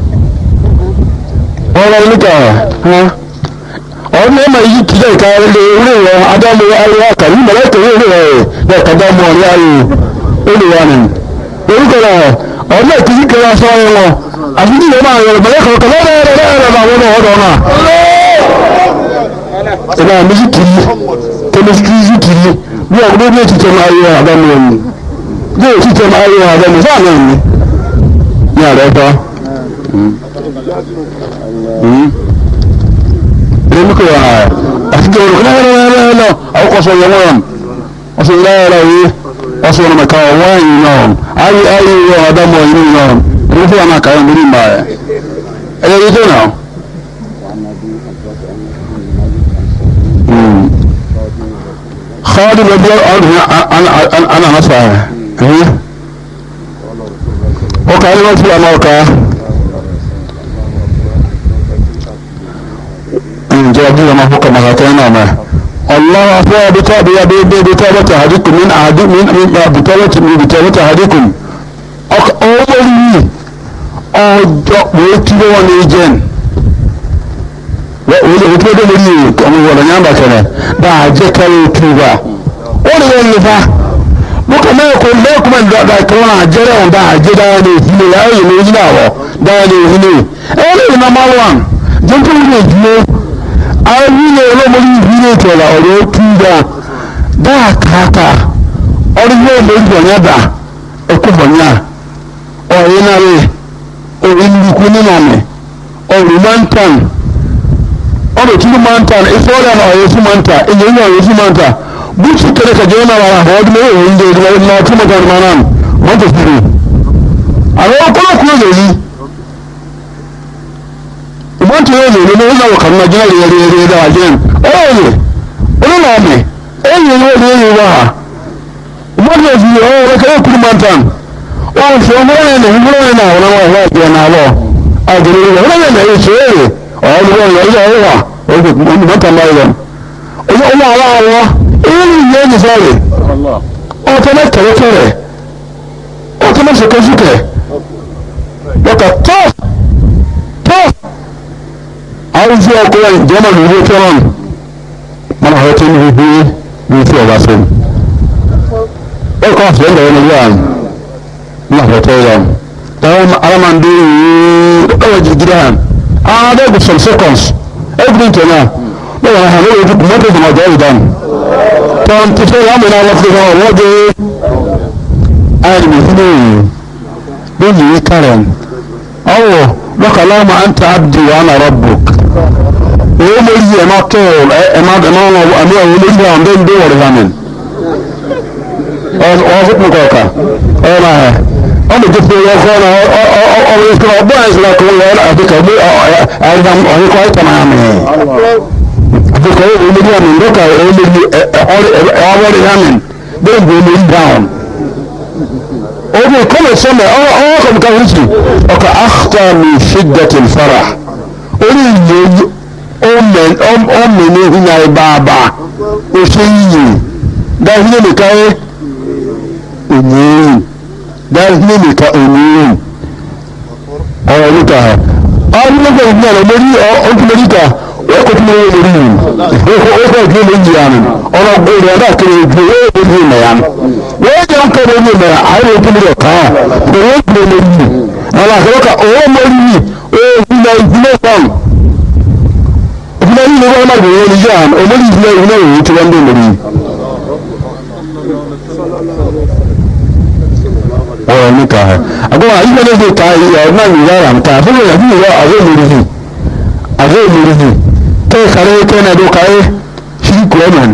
ولا لك ها ọ̀nà ẹ̀ma yìí kìí ẹ̀ka ẹ̀lẹ́ orí rẹ̀ adámu ayé àkàrí mọ̀lẹ́kẹ̀ orí rẹ̀ lẹ́ẹ̀kadàmú ọ̀rí ayé olùwà nìyí orúkọ rẹ̀ ọ̀nà ìkìí kẹrẹ aṣọ ọ̀rọ̀ wọn àti ní ìwọ̀n àwọn ọ̀rọ̀ mọ̀lẹ́kọ̀ kan lọ́rọ̀ ẹ̀rọ ẹ̀rọ àwọn ọ̀rọ̀ ọ̀dọ̀ náà ẹ̀nà àmìsí kìí kẹmísítírì kìí bí ọ̀gbọ́n bí ètùtù máa yọ àdámu ẹ̀mí bí ètùtù máa yọ àdámu sáàmì ẹ̀mí ní àrẹ ẹ̀fọ́ ẹ̀míkọ̀ àti jẹ́ orúkọ ọsọ wọn mẹka ọwọ ẹyin náà ayé ayé yọ ọdọmọ inú náà ní fún wọn àkàrà múlí mbà ẹ ẹyẹ yìí tó náà. xaadi bẹ bẹ ọdún ana nasa ẹ ọkà ayé wọn fi àmà ọkà ǹjẹ́ ọdún yẹn máa fọkà màkàtà ẹ̀ náà mẹ الله أفوى بتوبة بتوبة أحدكم من أحد من بتوبة من بتوبة أحدكم أولي أجا ويتلو ونيجن ويتلو ونيجن كم ولا نعم بكرة ده جكال توبة ولا ينفع بكرة ما يكون ما يكون من ده كونا جرا وده جدا هني لا ينوي لا ده هني أولي نمالوان جنتو ونيجن awile olomori ìbílẹ̀ ìtọ̀lá ọ̀rọ̀ túnbà dáàkàtà ọdúnwó ìgbònyàdà ẹkùbọ̀nyà ọ̀rìnàrè òrìnlùkú nínàmì ọ̀rìnmántàn ọ̀rọ̀ tí mantan ìfọ́lẹ̀ náà ọ̀rọ̀ fún manta ilẹ̀ ilẹ̀ ọ̀rọ̀ fún manta búùsù kẹrẹ kẹjẹ náà wà àwọn ọdún mẹ́rin òun dé ìdíwọ̀ náà tí mọ̀tàn manan mọ́tò fúru àwọn ọkọ̀lọ́kùnrin lè yí mọ́tò yóò lè lórí ìlànà kan náà jẹ́ rèé rèé rèé dáa jẹ́ ọ̀rẹ́ olóòmì ẹ̀yìn yóò lè yí wá mọ́tò yóò fi ọ̀rọ̀ rẹ̀ kẹ́rẹ́ kúrú mantan wọ́n fi ọmọlẹ́yìn ní ìmúlẹ́yìn náà wọ́n wá ìwà ìjẹ́ náà lọ àgbèrè rẹ̀ wọ́n lẹ́yìn ẹ̀yìn ṣe é ọ̀rọ̀ rẹ̀ yọ ọ̀wà ọ̀gbìn mọ́tò máa yọ ọmọ ọmọ àwọn àwọn èyí yẹn ní sọ́ọ̀rẹ̀ ọ̀tọ́ náà kẹ̀rẹ́kẹ̀rẹ̀ ọ̀tọ́ náà ṣèkẹ́sùkẹ̀ lọ́kà tọ́ tọ́ àwọn ìṣe ọkọ̀ ìjọba ní ìwé fẹ́ràn mọ́nà ọ̀rọ̀ tó ní wípé ní ìfẹ́ ọ̀gá fún ẹ̀kọ́ àfẹ́ ẹ̀rọ ẹni wà ní àfẹ́tọ́ yà táwọn alámàndé ọwọ́ jìgìrì hàn àwọn adẹ́gù some seconds every day náà lọ́wọ́ àwọn olóòwò tó mọ́tò ìdìmọ̀ ọjọ́ ìdán tọ́n ti fẹ́ láàmì náà wọ́n fi fẹ́ wọ́n wọ́n dé àìrìnà fún èyí lóyìn ní karen ọwọ́ lọ́kàlámà àǹtà abdi wà á nà rọ́bùk owó méjì ẹ̀má tó ẹ̀má ẹ̀má àmì àwọn olóògbé àwọn bẹ́ẹ̀ ń dé wọ̀rẹ̀ hàmìn ọ̀hún fún kọ̀ọ̀kà ọ̀hún náà ẹ̀ ọ̀hún tó fi ọkọ̀ náà ọ̀hún ìṣúná ọ̀bọ̀n ìṣúná kò wọ́n àdìkà ọ̀hún ọ̀hún kọ́ ìtàn àmì àdìkà ọ̀hún olóògbé àmì lọ́kà olóògbé ọ̀wọ́rẹ̀ hàmìn bẹ́ẹ̀ ń bọ̀ olóògbé dáhùn obi kọ́lẹ̀ sọ́mọ̀ ọwọ́ kọ̀mùkà wíṣù ọkà áfítà mi ṣídẹ̀tì fara orí ìlú ọmọ ní ìhìnà ìbàbà oṣù yìí dáhìlẹ̀ nìka ẹ́ ònyìí dáhìlẹ̀ nìka ònyìí ọ̀rọ̀ níta ọdún nígbà ìgbà rẹ̀ lórí ọdún níta ọkọ̀ tí mo rí lórí yìí ó kọ̀ tí mo jí àmì ọ̀rọ̀ gbòòrò ọ̀dà kiri ìgbò ó rí ní ìmọ̀ yá wọ́n jẹ́ ń kọ́ ní ìmọ̀ àwọn òkú mi rẹ̀ kàn án òun ó gbòòrò lórí yìí àwọn àkọ́kọ́ òun mọ̀ yìí ó ìpínlẹ̀ ìpínlẹ̀ kan ìpínlẹ̀ yìí ni wọ́n má gbòòrò ní yá òun ní ìpínlẹ̀ ìpínlẹ̀ òun tí wọ́n dé lórí ọ̀rọ̀ níta ẹ̀ àgbọ̀n àyíkọ́ ní ká ìyá náà yìí rárá nǹkan àfihàn àbí ìwọ àwọn olórí àbí olórí tẹ́ ìkàrẹ́ tẹ́ náà dọ́ka ẹ́ ṣíkú ẹ̀mọ̀n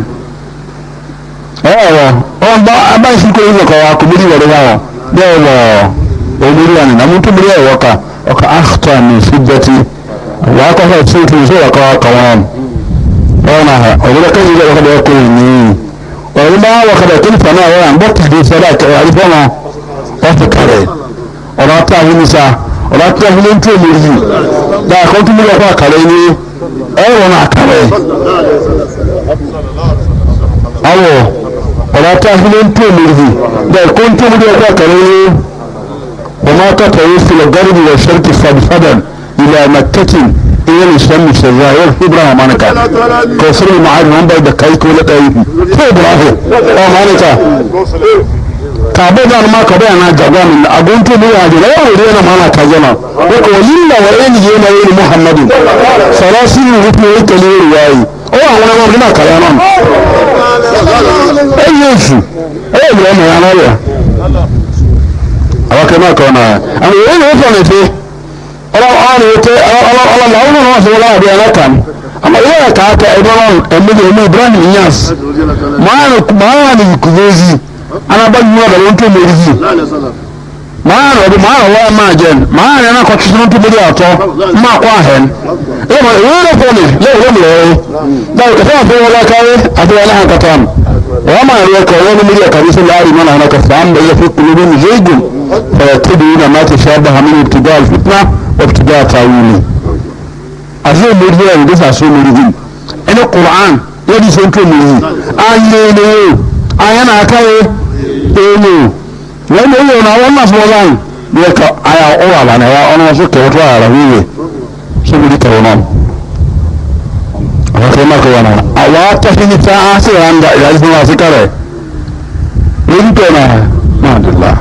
ẹ̀wọ̀ wọ́n bá abá ìṣíkú ẹ̀mọ̀ kọ̀ wá kòmídì wọ̀rẹ́ wà wọ́n bẹ́ẹ̀ wọ̀ olórí àná nàmú tó múlẹ̀ ẹ̀wọ̀ ká ọkà áfítà ní síbẹ̀tì wà á kọ́kọ́ tí ó tún sí ọ̀kọ́ ọkọ̀ wọn ọ̀rọ̀ náà ọ̀rọ̀ kẹ́yìn ìjọba kọ́dọ̀ ẹ̀kọ́ ìní ọ̀rọ̀ bá wọ̀ kọ́dọ̀ tó nípa náà wọ́n bọ́ tìdí sọ́dọ̀ àkẹ́wà àrífọ́ wọn wọ́n fi kàrẹ̀ ọ̀rọ̀ àti àwọn oníṣà ọ̀rọ̀ àti àwọn oníṣà tó lè yìí dáa kọ́ tó múlẹ̀ ọkọ̀ àkàrẹ̀ ní ẹ̀rọ náà kàrẹ̀ awọ ọ̀rọ̀ àti àwọn oníṣà tó lè yìí dáa kọ́ tó múlẹ̀ ọkọ̀ àkàrẹ̀ ní ọmọ akẹ́kọ̀ọ́ yìí sílẹ̀ gárìbì rẹ̀ ṣẹ́rìkì fàdìfàdàn ilẹ̀ mẹ́kẹ́tìn إيه الإسلام الشجاعي إبراهيم مانك كسر المعارف هم بعد كايك ولا كايك هو إبراهيم أو مانك كابوجا ما كابوجا أنا جاكم أقول تبي هذا لا يريد أنا مانا كجنا وكولين وين جينا وين محمد سلاسل ربنا كلير واي أو أنا ما بنا كلامهم أي يسوع أي إبراهيم أنا يا أو كنا كنا أنا وين هو فنتي ọlọ́run ọ̀rọ̀ ètò ọlọ́run ọ̀rọ̀ wọn sọ wọlé àbí ẹlẹ́kàn àmọ́ ilé ẹ̀ka aka ẹ̀dọ́rọ̀ ẹ̀mẹ́lẹ̀ ẹ̀mẹ́ ibrahim yans máàrùn ìkùnzí anábọ́jú wọn bẹ̀rẹ̀ tó lórí yìí máàrùn ọdún máàrùn wọ́n máa jẹ́ máàrùn ẹ̀nà kọ́tù tó tó lórí àtọ́ máa kọ́ àhẹ́n ìwé rẹ̀ fọ́ọ̀lì lẹ́yìn lẹ́mù lẹ́yìn dáwọ̀ kẹfẹ́ àfẹ́ wọn lẹ́kàwé àti wọn lẹ́hàn kàtà wọ́n máa rí ẹ̀kọ́ wọn ní mílí ẹ̀ka ní sọ́lá àrí mọ́nà ọ̀nà kẹfà ń bẹ̀yẹ fún kùnú ní zéégùn فيتبعون ما تشابه من ابتداء الفتنة وابتداء تاويله أزول مريد ليس أزول مريد إن القرآن lady central mu aye no aya na aka e eno when you na one as well line we ka aya o ala na ya ono so ke to ala wiwe so bi ka ono aka ma ko wana awa ta hini ta ase anda ya isu na sikare ni to na alhamdulillah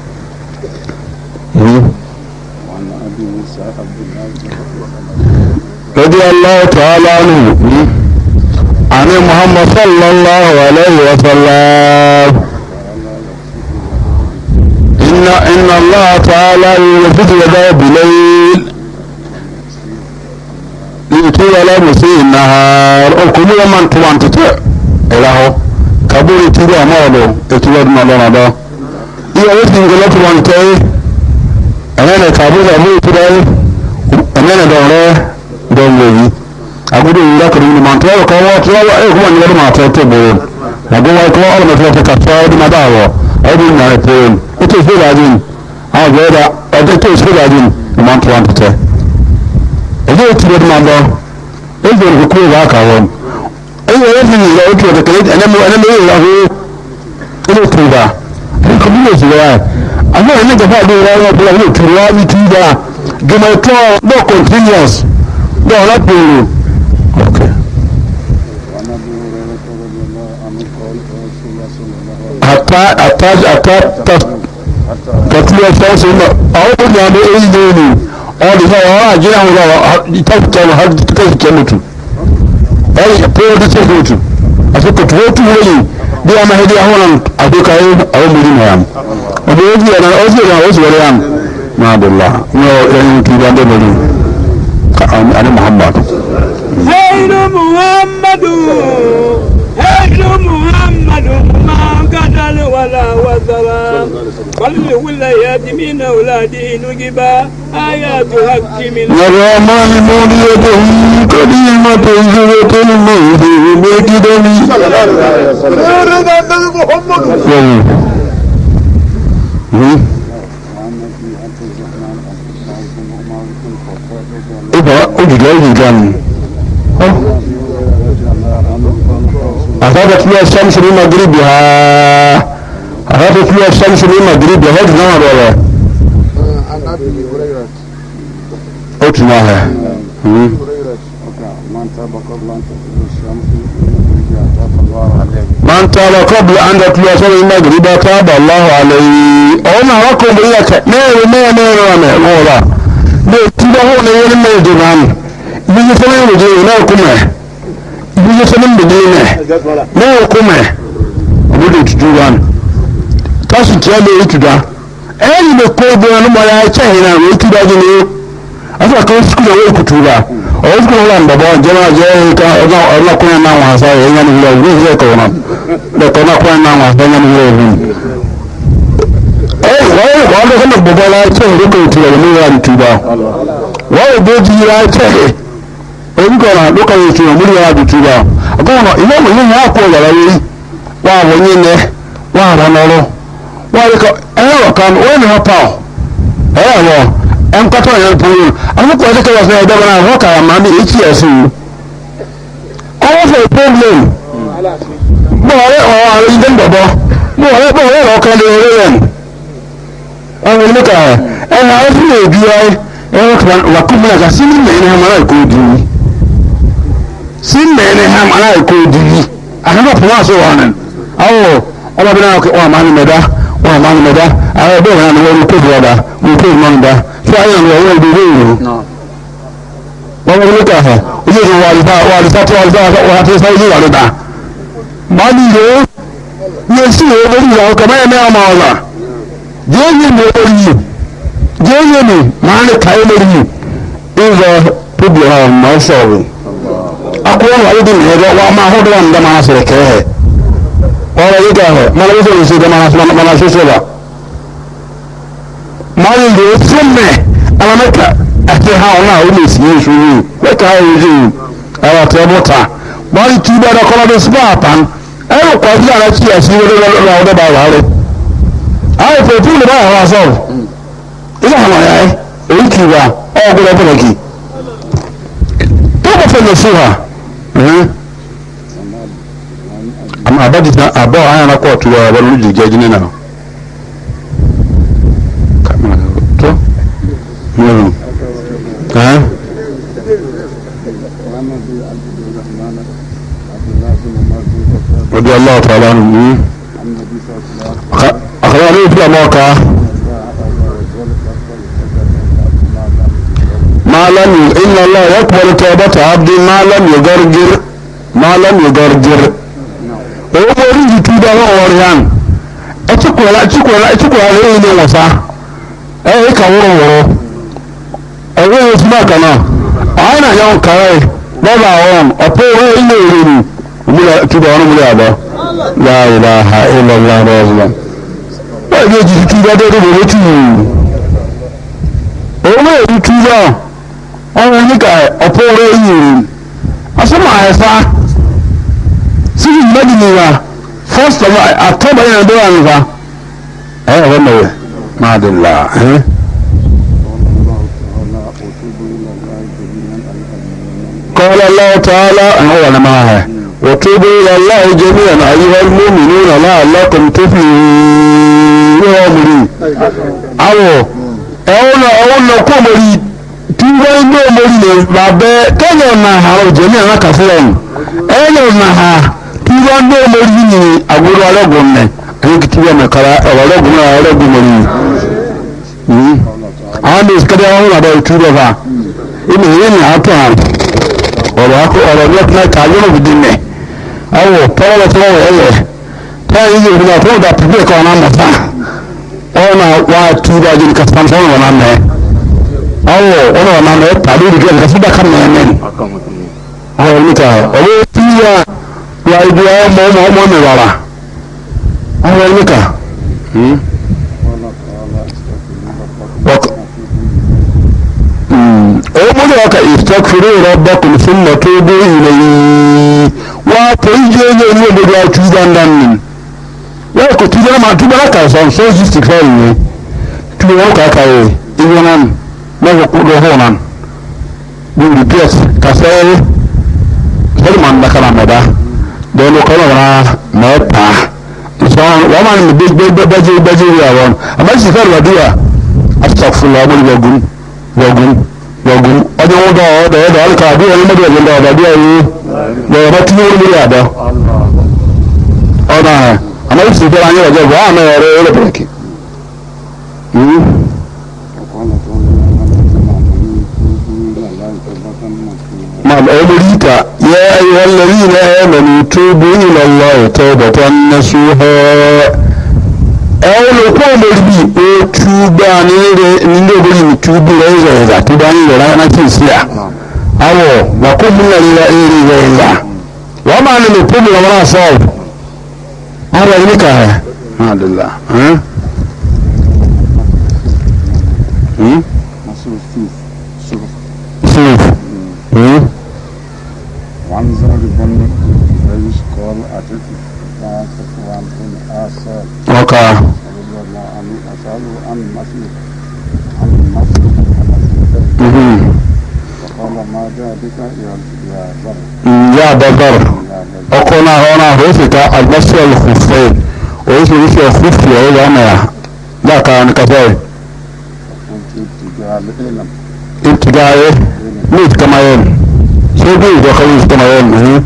رضي الله تعالى عنه عن محمد صلى الله عليه وسلم إن إن الله تعالى يلفت يداه بالليل ليطيل على مسيء النهار وكل من توانتت إله كبر يطيل أمامه يطيل أمامه هذا إيه وين يقول توانتت أنا كابو كابو يطيل أنا دورة دورة agudo ila ko ni man tawo ko wato wa e ko ni ma tawo to bo ago wa ko ala ma tawo ka tawo di ma dawo ai di na te o to fira din a go da o de to fira din man tawo ante e de ti de ma do e de ko ko wa ka won e ye ni ni o to de ke ene mo ene mo ya ho e de to da e ko ni ji wa a no ene ga fa do wa wa do ni to wa ni ti da ge ma to no continuous do la pulu. Okay. Hatta hatta hatta tatluwa sauce ma awu ya ne yi ne ne o di fa wa jira mu da ta ta har ta ke mutu ai ko da ce mutu a ce ko to to wani da ma hidi ahonan abuka yi awu muri ne am o da yi na o ji na o ji wala am ma billah no yan ki da da muri ani muhammad هيل محمد هيل محمد ما قتل ولا وزر وللولايات من أولاده نجبا آيات حق من الرحمن موليته كريمة زوة الموت بكدمي إذا أجد الجن أخذت فيها الشمس من مغربها أخذت فيها الشمس من مغربها هذا نوع ولا أتناها من تاب قبل أن تطلع الشمس من مغربها تاب الله عليه أنا ركم إياك نير نير نير نير نير بيتبعوا نير نير دمان بيجي بيجي ناكمه بيجي سلم بدينه ناكمه بدو تجوان كاسو تيالي يتدا اي بكو بيان ما يا تشينا يتدا جني افا كان سكول وي كتوبا او سكول لان بابا جما جاي كا انا كنا نا واسا يعني لا وي كونا ده كنا كنا نا واسا يعني وي اي واي وانا كنا بابا لا تشي كتوبا ني يا كتوبا واي بيجي يا تشي orúkọ̀ọ̀nà lókàrí ìṣòro múlò wà dùtù bá ọgọ́rùn-ún ilé ìwé yìí wà kó ọ̀yàrá yìí wà wọ́n yín nẹ́ wà rán lọ́rọ́ wà ríkọ ẹ̀rọ kan wọ́n ní wọ́n pa ọ̀ ẹ̀rọ wọ ẹnkọ́tọ̀ yẹn pọ̀lú akókò ẹ̀dẹ́kẹ́ wọ́n fẹ́ ẹ̀dọ́gbọ́n náà wọ́n kàrà máa ní etí ẹ̀sìn yìí ọwọ́ fẹ́ problem bọ́ọ̀rẹ́ ọ̀rọ̀ àrẹ ìdẹ́ gbọ̀bọ́ bọ́ọ̀rẹ́ bọ́ọ̀rẹ́ ọ̀kan lè rẹ̀ rẹ̀ ọ̀rọ̀ ìlú kàrà ẹ̀rọ àwọn fún èbí ẹ̀ ẹ̀rọ wà kú mìíràn kà sí ní mẹ́rin ẹ̀hàn mọ́ra ìkó di yìí sí mẹ́rin ẹ̀hàn mọ́ra ìkó di yìí àkàkọ́ fún wa sọ wọn nù awọ ọmọbìnrin náà wọn àmà ní mẹ́dá wọn àmà ní mẹ́dá àwọn ẹgbẹ́ wọn náà wọn kó dùwọ́dà wọn kó ìmọ̀ nígbà tí wọ́n yàn wọ́n wọ́n ìdúró ìlú wọ́n wọ́n lókè àfẹ́ ojú ìṣòwò wà lùfà wà lùfà tó wà lùfà wà tó sáré ní ìwàlùdà máa ní ìlú yẹ sí ìwé lórí ìyàwó kẹmẹ́rin mẹ́rin ọmọ ọ̀la jẹ́ yé mi lórí yìí jẹ́ yé mi máa ní káyé lórí yìí ìzọ tóbi ọ̀hún náà sọ̀rọ̀ akọ̀wé wà lóde ìyẹ́dọ̀ wà máa hó dọ́wà nígbà máa sọ̀rọ̀ kẹ́hẹ̀ ọ̀rọ̀ yìí kẹ́hẹ̀ máa lọ́wọ́ sọ̀rọ̀ ìṣèjọ́ máa ṣe sọ̀rọ̀ máa ní ìlú fún mẹ́ alamẹ́ta àti ha ọ̀nà àwọn olè sí yéṣu yìí lẹ́ka ayé yìí ẹ̀rọ tẹ́ bọ́ta máa ní túbọ̀ ẹ̀rọ kọ́lá bí sípò àpán ẹ̀rọ kọ́ sí àrẹ tí ẹ̀sìn wọlé lọ́wọ́ ọdẹ bá wà rẹ̀ àwọn ètò ìtú ìlú báyà wà sọ̀rọ̀ ilé àwọn ọ̀yà ẹ̀ èyí kì í wà ọ̀gbọ́dọ̀ bọ̀rọ̀ kì tó bọ̀ fẹ́ lọ sí wa ama abadi na abo aya na court wa ba lu jiji ni na kamera to no ha رضي الله تعالى عنه أخبرني في أمريكا ما لم إن الله يقبل توبة عبد ما لم يغرغر ما لم يغرغر هو مريض توبة ووريان أتقول أتقول أتقول عليه إنه وصح أي كورو ورو أقول اسمع كنا أنا يوم كاي بابا أون أبوه إنه يريني ولا توبة أنا ولا هذا لا إله إلا الله رسول wọ́n yóò jìjì kí lọ́dọ́ tó wọlé tù owó èyí tú lọ ọ̀rọ̀ nígbà ọ̀pọ̀ ọ̀rọ̀ yìí rè asọ́mọ̀ àyẹ̀fà síbi mẹ́dìnìyà first of all àtọ́bà yẹn lọ́dọ́ wà nípa ẹ̀ ọ̀rọ̀ mẹ́wẹ̀ máa dé là ẹ́. قال الله تعالى هو أنا معها وتوبوا إلى الله جميعا أيها المؤمنون لعلكم تفلحون يومري أو أولا أولا كومري تيجي نومري بابا كذا نها جميعا كفلان أنا نها تيجي نومري أقول على قمنا أنا كتير مكرا على قمنا على قمري أنا إسكندر أولا بيتوبا فا إنه يني أطعم ọ̀rọ̀ akọ ọ̀rọ̀ ní ọ̀tún náà yóò fi dín mẹ́ awọ tọ́wọ́ tó wọ̀ ẹ̀yẹ táyà yìí yóò fi náà fún ọ̀dà pípé kan náà mọ̀ fà ọ̀nà wà á tú bá jẹ́ nìkan fún ọ̀nà wọn mẹ́ awọ ọ̀nà wọn mẹ́ pàdé ìdíkẹ́ nìkan fún dàkà mẹ́ mẹ́ ọ̀rọ̀ níta ọ̀rọ̀ tí yà wà ibi ọmọ ọmọ ọmọ mi rárá ọ̀rọ̀ níta أمرك استغفروا ربكم ثم توبوا إليه وأتيجوا يوم بدأ تجدان دانين وأكو تجدان ما تبغى كاسون سوزي استغفاري تبغى كاكاي إيمان ما يقول هونان بيريبيت كاساي سلمان دكان مدا دونو كلامنا ما يبقى سون وما نبي بيجي بيجي بيجي يا أما استغفار وديا أستغفر الله من يقول يقول yọgun ọdún wọn dọ̀ ọdọ̀ ọdọ̀ ọdún kan àbúrò ọdún mọ́dún ọdún ọdún ọdún ayé lọ́wọ́ bá tún lórí lórí àdọ́ ọdún ahẹ́ àmọ́ yóò sì fẹ́ràn ayé ọjọ́ ìbò àmọ́ ẹ̀rọ ẹ̀rọ bẹ̀rẹ̀kì. ọmọdéka yẹ ayé lórí ilẹ̀ ẹ̀mẹ̀ni tóbi ìlọ́lọ́ ìtọ́ bọ̀tọ́ nẹ́sùhẹ́ ẹ̀wọ̀n ló kọ́ ọmọdé bíi otu gbá nílé nílé obìnrin ní túbú rẹ̀ ń rẹ̀ ẹ̀dà tó bá ń yọ̀rọ̀ ayé náà kì í sí à awọ̀ wà kó múlẹ̀ nílá eré rẹ̀ ẹ̀yà wọ́n máa nílò pọ́bù wọn náà sọ́ọ̀bù ara ẹni kà ẹ̀ àdìlà sùf one zero one is called attitude okay يا بدر أقولنا هنا رفيق المسيح الخفين ويسمى الخف يقول أنا لا كان كفاية ابتدائي ميت كما يوم سيدي وخليج كما يوم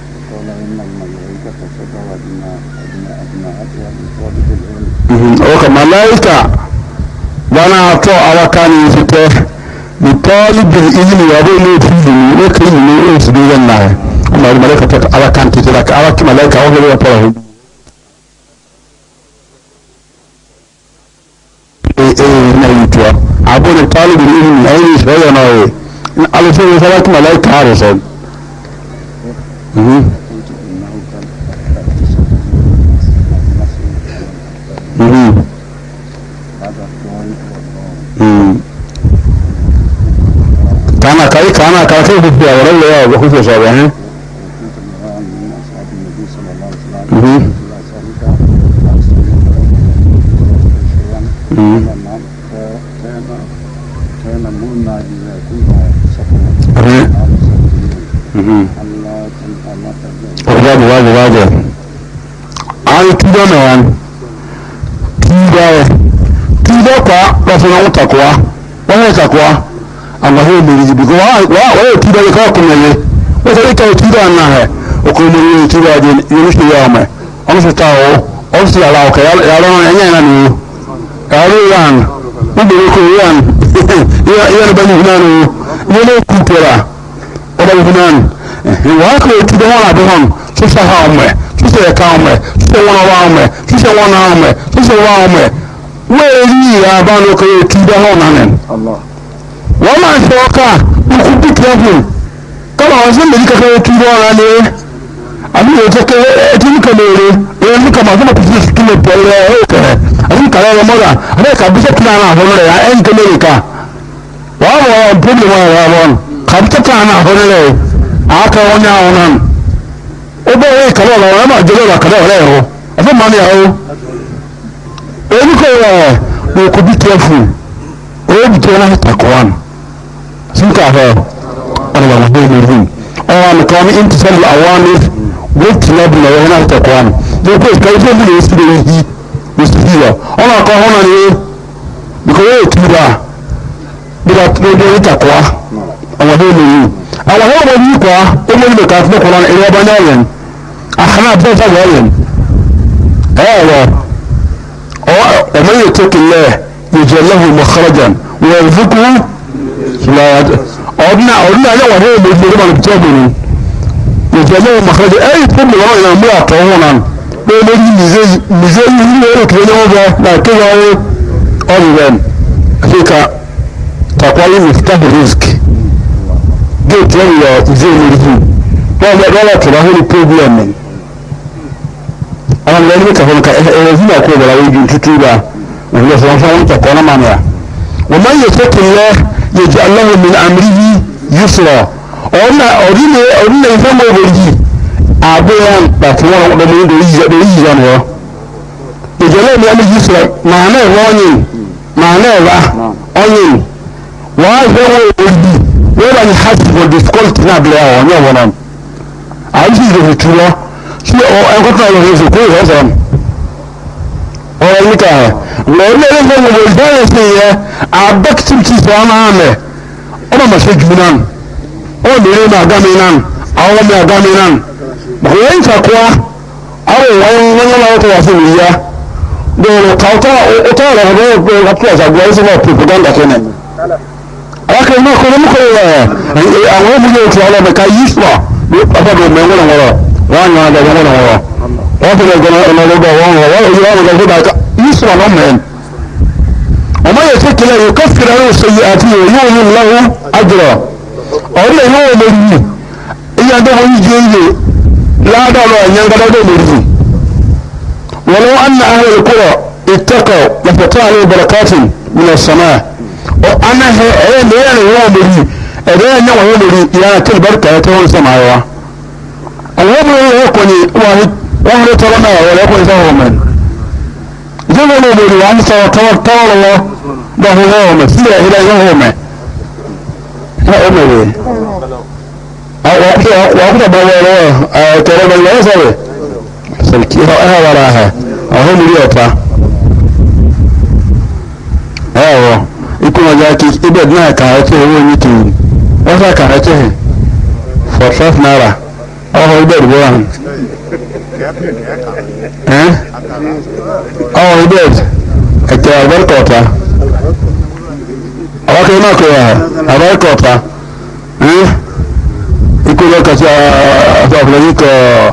oka malaika bana to awakani site ni talib ilmi wa bo ni fi ni o kiri ni o si do na amma malaika to awakanti to laka awaki malaika o le to e e na yitwa abu ni talib ilmi ayi so na o ala so awaki malaika ha so mhm kana kai kana ka sai ku ya wala ya ba ku so ba ne mhm mhm mhm wajibu wajibu wajibu ani tuba man tuba tuba kwa bafuna utakwa wala takwa Allah huwa mwenye biko wa wa tuba kwa kumele wala ita tuba na he ukumuri tuba je yushi yama onu tawo onu si ala ka ya ya ron enya na ni ya ron ubi ko yan ya ya bani hunanu yele kupera oba hunanu wa ko tuba wala be hon so sa ha omwe so se ka omwe so wona wa omwe so se wona omwe so se wa omwe we yi ya ba no ko tuba hon nanen Allah wa ma shoka ku bi careful kama wasu da kika kai tuba wala ne abi o je ke tin ka lere e ni ka ma kuma pisi su tume pele e ke abi ka la moda ale ka bi se tuna na ho le ya en ke le ka wa wa problem wa wa won ka bi ta na ho le aka wonya wonan o bo e ka la wa ma je la ka la ho afa ma ni ya o e ni ko wa ko bi careful o bi to na takwan sun ka fa Allah wa bi أو مكان امتثال الأوامر واجتناب النواهي هنا تقوان ده كويس كيف يقول يستدعيه يستدعيه أنا أقول هنا ليه بكوية تبا بلا تبا تقوى الله هو مليو الله هو مليو قوى أمي بكاتب القرآن إلى بنايا أخنا بذلك غايا أيوة ومن يتق الله يجعل له مخرجا ويرزقه لا يدع أردنا أردنا لا وهو مجمع الكتابين يجعله مخرج أي كل مرة إلى مرة طوعنا بيجي مزاج مزاج يقول لك أنا هذا لا كذا أردن فيك تقوى مفتاح الرزق جيت يلا زي مريض لا لا ترى هو البروبلم أنا لا يمكن هناك هنا كذا لا يمكن تطيبه ولا سوف تقول مانيا ومن يتق الله يجعل له من أمره يسرا أولا أولين أولين يفهم ويجي أبوان باتوان ومن دوري دوري جانوا يجعل له من أمره يسرا معناه وانين معناه لا وانين وهذا هو ويجي ولا يحس بالديفكولت نابلا وانيا ونام عايز يجي تروى شو أنا قلت له هذا كل هذا ولا يكاه لأن لازم الوالدين فيه عبك تمشي سواء عامه أنا ما شجمنان أو ليه ما جامينان أو ما جامينان بقولين فقوا أو وين وين لا يتواصل وياه دول كاوتا أوتالا هذا كابتن زاغوي سما بروباغندا كنا لكن ما كنا مكوا أنا ما يجي على مكايسوا أبغى من ولا ولا وانا هذا ولا ولا وأبغى أنا أنا لو بقى وانا ولا يجي على يسوع لمن وما يترك لا يكفر عنه سيئاته ويؤمن له أجرا أولا هو مريض إذا ده يجي لا دعوة أن ينقل ده مريض ولو أن أهل القرى اتقوا لفتحوا بركات من السماء وأنا هي يعني هو مريض إذا أنه هو مريض يعني كل بركة يتوه السماء الوضع يكون واحد واحد ترمى ولا يكون له من جمع نبي وعن سوى توكل الله ده هو مسيح إلى يوم لا أمري أو وقت وقت بوالله كلام الله سوى سلكيها أها وراها أهم اليوم أيوة يكون جاكي إبدنا كارته هو يتين وذا كارته فرصة نارا أو هو يبدأ بوان ها أو يبدأ التوابر كوتا أو كيما كوها أبار كوتا ها يكون لك أفضلك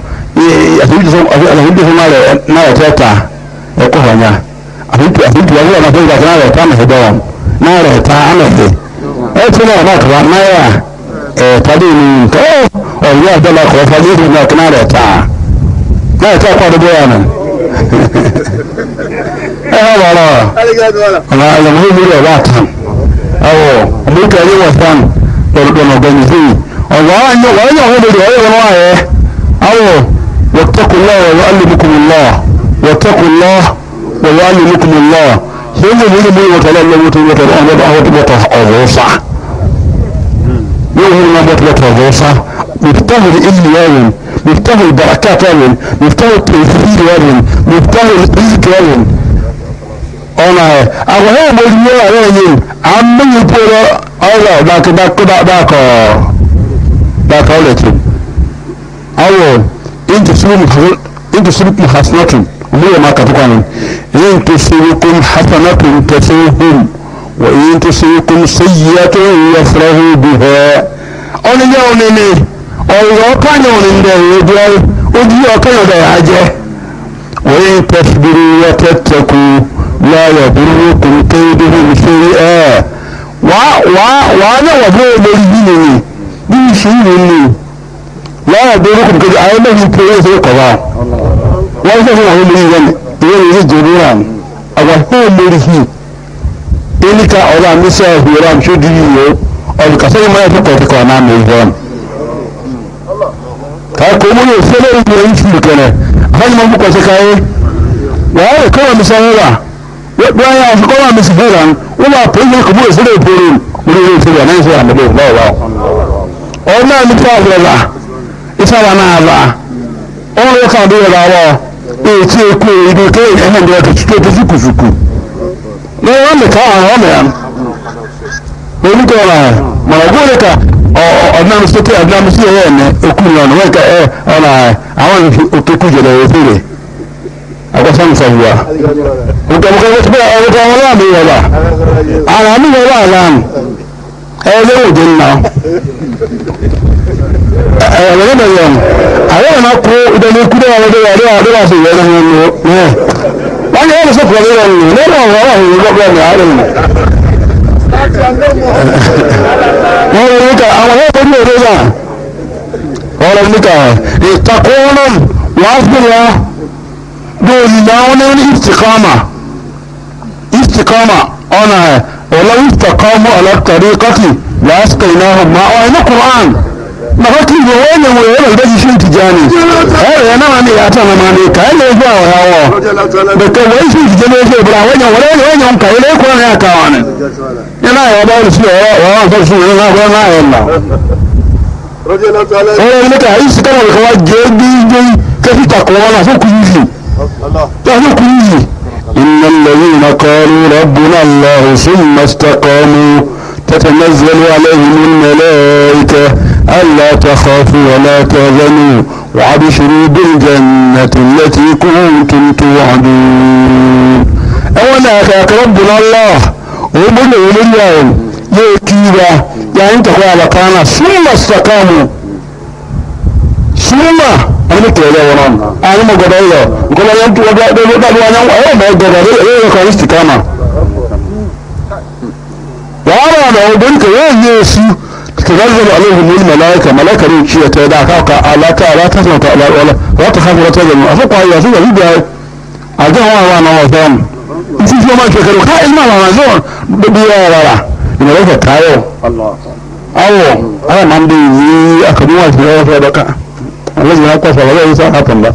أفضل سمارة نارا تاتا يكوها نارا أفضل أفضل ولا ما تقدر نارا تاما هدوم نارا تاما هدي أتنا ما كوا نارا تدين كو أو يا دلا كوا فليه ما كنارا تا نارا تا قاد بيانا اه والله الله الله هو بيقول واتهم أو أبوك أيه وثان تركنا بنزي الله إنه وين هو بيقول والله أو واتقوا الله ويعلمكم الله واتقوا الله ويعلمكم الله يوم يوم يوم وتلا يوم يوم وتلا أنا بقى هو تبغى الروسة يوم يوم تبغى الروسة مفتاح الإلم يوم مفتاح البركات يوم مفتاح التوفيق يوم ìsìkẹ́rìn ọ̀nà ẹ̀ àwọn ẹ̀rọ mo rí yẹ́wà rẹ̀ yìí àmúyí pẹ̀lú ọ̀rọ̀ dákọ̀ dákọ̀ ọ̀lẹ̀tì awọ̀ intusibukum hasanatun ọmọye ma kàtúkọ̀ ní intusibukum hasanatun tẹ̀síhùn wà intusibukum sayyi'atun yafrahu biha ọ̀nà yẹ́ ọ̀nà ni ọ̀rọ̀ ọ̀kányẹ̀ ọ̀nà ìdẹ̀ ojú ọ̀kányẹ̀ ọ̀dẹ̀ ajẹ́ وإن تصبروا وتتقوا لا يضركم كيدهم شيئا وأنا وضوء مريديني دي شيء مني لا يضركم كيدهم أنا ما يمكن في القضاء وإذا هو مريدين يجي جبران أو هو مريدين إنك أولا مساه ورام شديو أو كسر ما يفكر في قناة مريدين كأكمل سنة يعيش مكانه هل ما بقى سكاي وهذا كلام مسهلا ويا كلام مسهلا ولا بيجي كبر سنة يقولون وليه سنة ما يسوى مدير لا لا أنا متفاهم لا إسمع أنا لا أنا يفهم لا لا إيه شيء كوي إذا كي أنا ده تشكي تشكي تشكي لا أنا كان أنا يعني وليه كلا ما أقول لك ọ̀nà mùsùlùmí ọ̀nà mùsùlùmí ẹ̀ ẹ̀ okùn lọ́nà wọ́n ká ẹ̀ ọ̀nà àwọn òkèkú jẹ̀lẹ̀ òfèrè àgbàsán ìfọ̀wùwà òkèkú ọ̀rọ̀kọ̀ wọn láàmì ìwọ̀lá ara mi wọ́n wà láàmì ẹ̀ léwòdì ńlá ẹ̀ lẹ́gbẹ̀ẹ́ yẹn àwọn ọ̀nà kú ìdẹ̀lẹ̀ ikú dẹ́wà lọ́dọ̀ wà lọ́wọ́ àdúrà sí ìwọ̀n ní ọ̀nà wọ́n yẹ́ ọ̀nà sọ́kùnrin lọ́wọ́ ní lọ́wọ́ àwọn ọ̀hún gbọ́gbọ́ ní àárín wọ́n rẹ̀ níkà àwọn ọ̀pọ̀ ní òde náà wọ́n rẹ̀ níkà ìtakùnrùn wọ́n fúnra lórí láwọn ní istikama istikama ọ̀nà ẹ̀ ọ̀lọ́ istakamu alátàrí kọ́kì lásìkò ináhù ma ọ̀ ẹ̀nà kùrán na kọ́kì ìwé wọ́n yẹ̀ wọ́n yẹ̀ lọ́dẹ́ ṣe ìtìjáni ẹ̀rẹ̀ náà ní ìyàtọ̀ ọmọ ní ká ilé ìfẹ́ àwọn ọwọ́ bẹ̀kẹ̀ wọ́n ṣe ìtìjáni ẹgbẹ́ ìbúra wọ́n yẹ̀ wọ́n yẹ̀ ń kà ilé ìkọ́ ní àkàwọn ni yana ya ba wani suna yawa kan su yana ba na yana ọ̀rọ̀ ní ká yìí sí kọ́nà ìkọwà jẹ́ gbígbé kẹfíta kọ́ wọn láti kú yìí láti kú yìí inna alladhina qalu rabbuna Allahu thumma istaqamu tatanazzalu alayhim al-malaika alla takhafu wa la tahzanu wa abshiru bil jannati allati kuntum tu'adun ẹwọ́n náà kẹ́ rabbuna Allah ومن اليوم يكيبا يعني انت قوى لقانا ثم استقاموا ثم انا كده ورام انا ما قدروا قال انت ودا ودا وانا ايه ما قدروا ايه كان استقامه وانا ما قلت يا يسوع تنزل عليهم الملائكه ملائكه ريشيه تدا كاكا على تعالى تسمع ولا لا تخاف ولا تجن افقوا يا سيدي يبقى اجا وانا وفهم في يوم ما كانوا قائل ما ما بيارا ìmọ̀lẹ́fẹ̀ káyọ̀ awọ̀ ara máa ń bí ìyí akọ̀dúnwà sí ọwọ́ fẹ́ ọdọ́ká ọlọ́gbìn akọ́sọ̀ ọlọ́gbìn sáà àpọ̀lá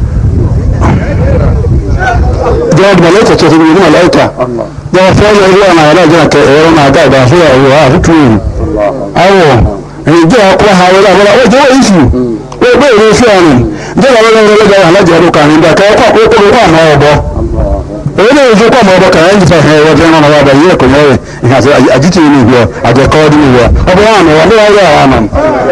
jọ́ọ̀dù mọ̀lẹ́kẹ̀ tó ti gbìyànjú mọ̀lẹ́kà jọ́ọ̀ fẹ́ ọjọ́ orí ọ̀nà ẹ̀rọ ìjọba kẹ ẹ̀rọ náà gá ìdá fún ọ̀rọ̀ àfútù awọ̀ èyí jẹ́ ọkọ̀ àwọn ọlọ́gbìn ó jẹ́ ìṣù ó gbé ìrú sí ọ̀rìn jẹ́ ọlọ́gbìn alájẹ́ ọdún kan nígbà kẹ́kọ̀ọ́ kó kó kó àná ọ̀bọ èyí ni ojú kọ́ ọmọ ọbọ̀ kan ẹ̀yìn fẹ́ ẹ̀rọ jẹ́ ọ̀nà ọba yìí ẹ̀kọ́ mẹ́rin ìhàsẹ̀ àjíjì ní ìgbọ́ àjẹkọ́ ọdún ìwọ̀ ọbọ̀ wọn àná wọn wáyé àwọn àná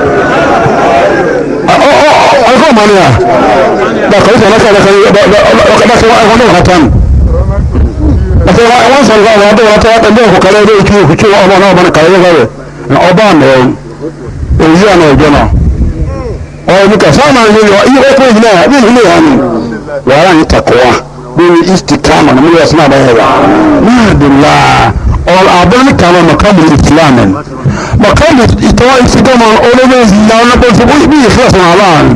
ọkọ̀ mọ́ni à dàkọ̀ ìfẹ́ lọ́kọ̀ ọkọ̀ wọn náà kàtàn ọkọ̀ wọn sọ nípa àwọn ọdún wọn tẹ́ ẹgbẹ́ òkú kalẹ̀ ẹgbẹ́ ìkú òkú tí ọmọ náà bọ́ni kàlẹ́ lọ́wọ́ ọba àná èyí àná ìjọ náà ọ̀rọ̀ mi kà sáà máa ń yọ iye ọkọ̀ ìlú náà bí ìlú náà ni wàhálà yìí takọ̀ wá bíi istikama ní mílíọ̀nù sí náà bá yẹra náà dùnlá ọ̀rọ̀ àbọ̀lì kàwọn makamu islam ẹ̀ makamu ìtọ́wọ́ istikama olóògbé ìlànà ọlọ́pàá ìfowó bí ìfẹ́sùn aláàánú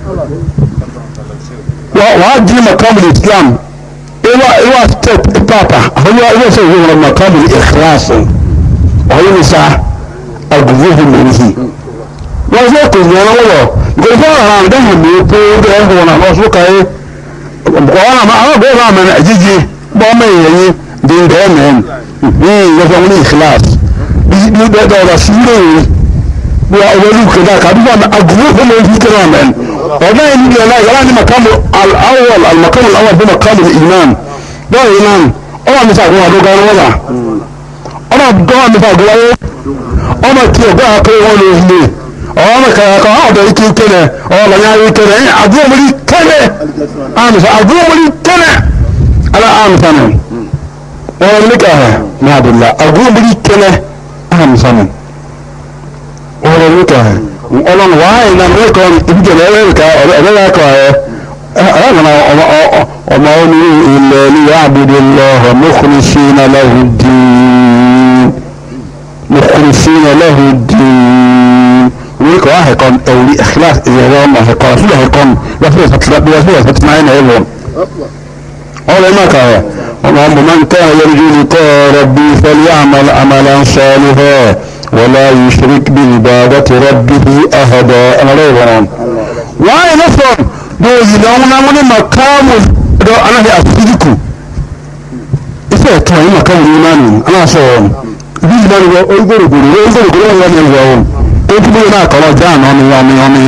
wàá jí makamu islam ìwà ìwà step papa àwọn ìwà sọ ìwé wọn makamu ìkíláàsì ọ̀yẹ́ ní sá agbègbè mẹ́rin wọ́n fẹ́ kò ní ọ̀nà wọ́lọ̀ gbogbo àwọn àdáhùn mi pé ó dẹ́ ẹ̀hùn náà lọ́sùn káyé ọ̀hún àmà àwọn ọ̀gbẹ́ ìwà àmà àjíjí bọ́ọ̀mọ̀ ìyẹn di ń bẹ́ẹ̀ mẹ́rin ní ìyẹ́fẹ́ wọn ní ìkíláàsì bí bẹ́ẹ̀ ọ̀rọ̀ sí ilé ìwé وأولوك ذاك أبوان أقوهم ويجيكنا من وما ينبي الله يعني مقام الأول المقام الأول هو مقام الإيمان ده إيمان أنا مثال هو دوغان ولا أنا دوغان مثال هو أنا كي أقول أقول له أنا كي أقول هذا يكي كنا أنا يعني كنا أقول لي كنا أنا مثال أقول لي كنا أنا أنا مثال أنا لك أه ما بالله أقول لي كنا أنا مثال ọ̀rọ̀ lókè ẹ̀ ọlọ́run wá iná mẹ́kọ̀ọ́ ìbíjọba ẹ̀rẹ́kà ọ̀rẹ́lẹ́kọ̀ọ́ ẹ̀ ẹ̀rẹ́kọ̀ọ́ ọmọ oní ilẹ̀ ní àbúdó lọ́họ̀ mukhlisina lahu ddin mukhlisina lahu ddin wíkọ̀ ahẹ̀kọ́ ẹ̀wùrí ikhlas ìyẹ̀wọ̀ ọmọ ẹ̀kọ́ sílẹ̀ ẹ̀kọ́ wáṣílẹ̀ sàtìmáyìn ẹ̀wọ̀ ọ̀rọ̀ mẹ́kà ẹ̀ ọmọ ọmọ mẹ́kà yarju liqa'a rabbi falya'mal 'amalan salihan ولا يشرك بعبادة ربه أحدا أنا لا يبغون واي نفهم دو يلاونا من مقام دو أنا في أفيدكو إذا كان مقام الإيمان أنا أشوف بيجي ما نقول أقول أقول أقول أقول أقول أقول أقول أقول أقول أنا كلا جان أمي أمي أمي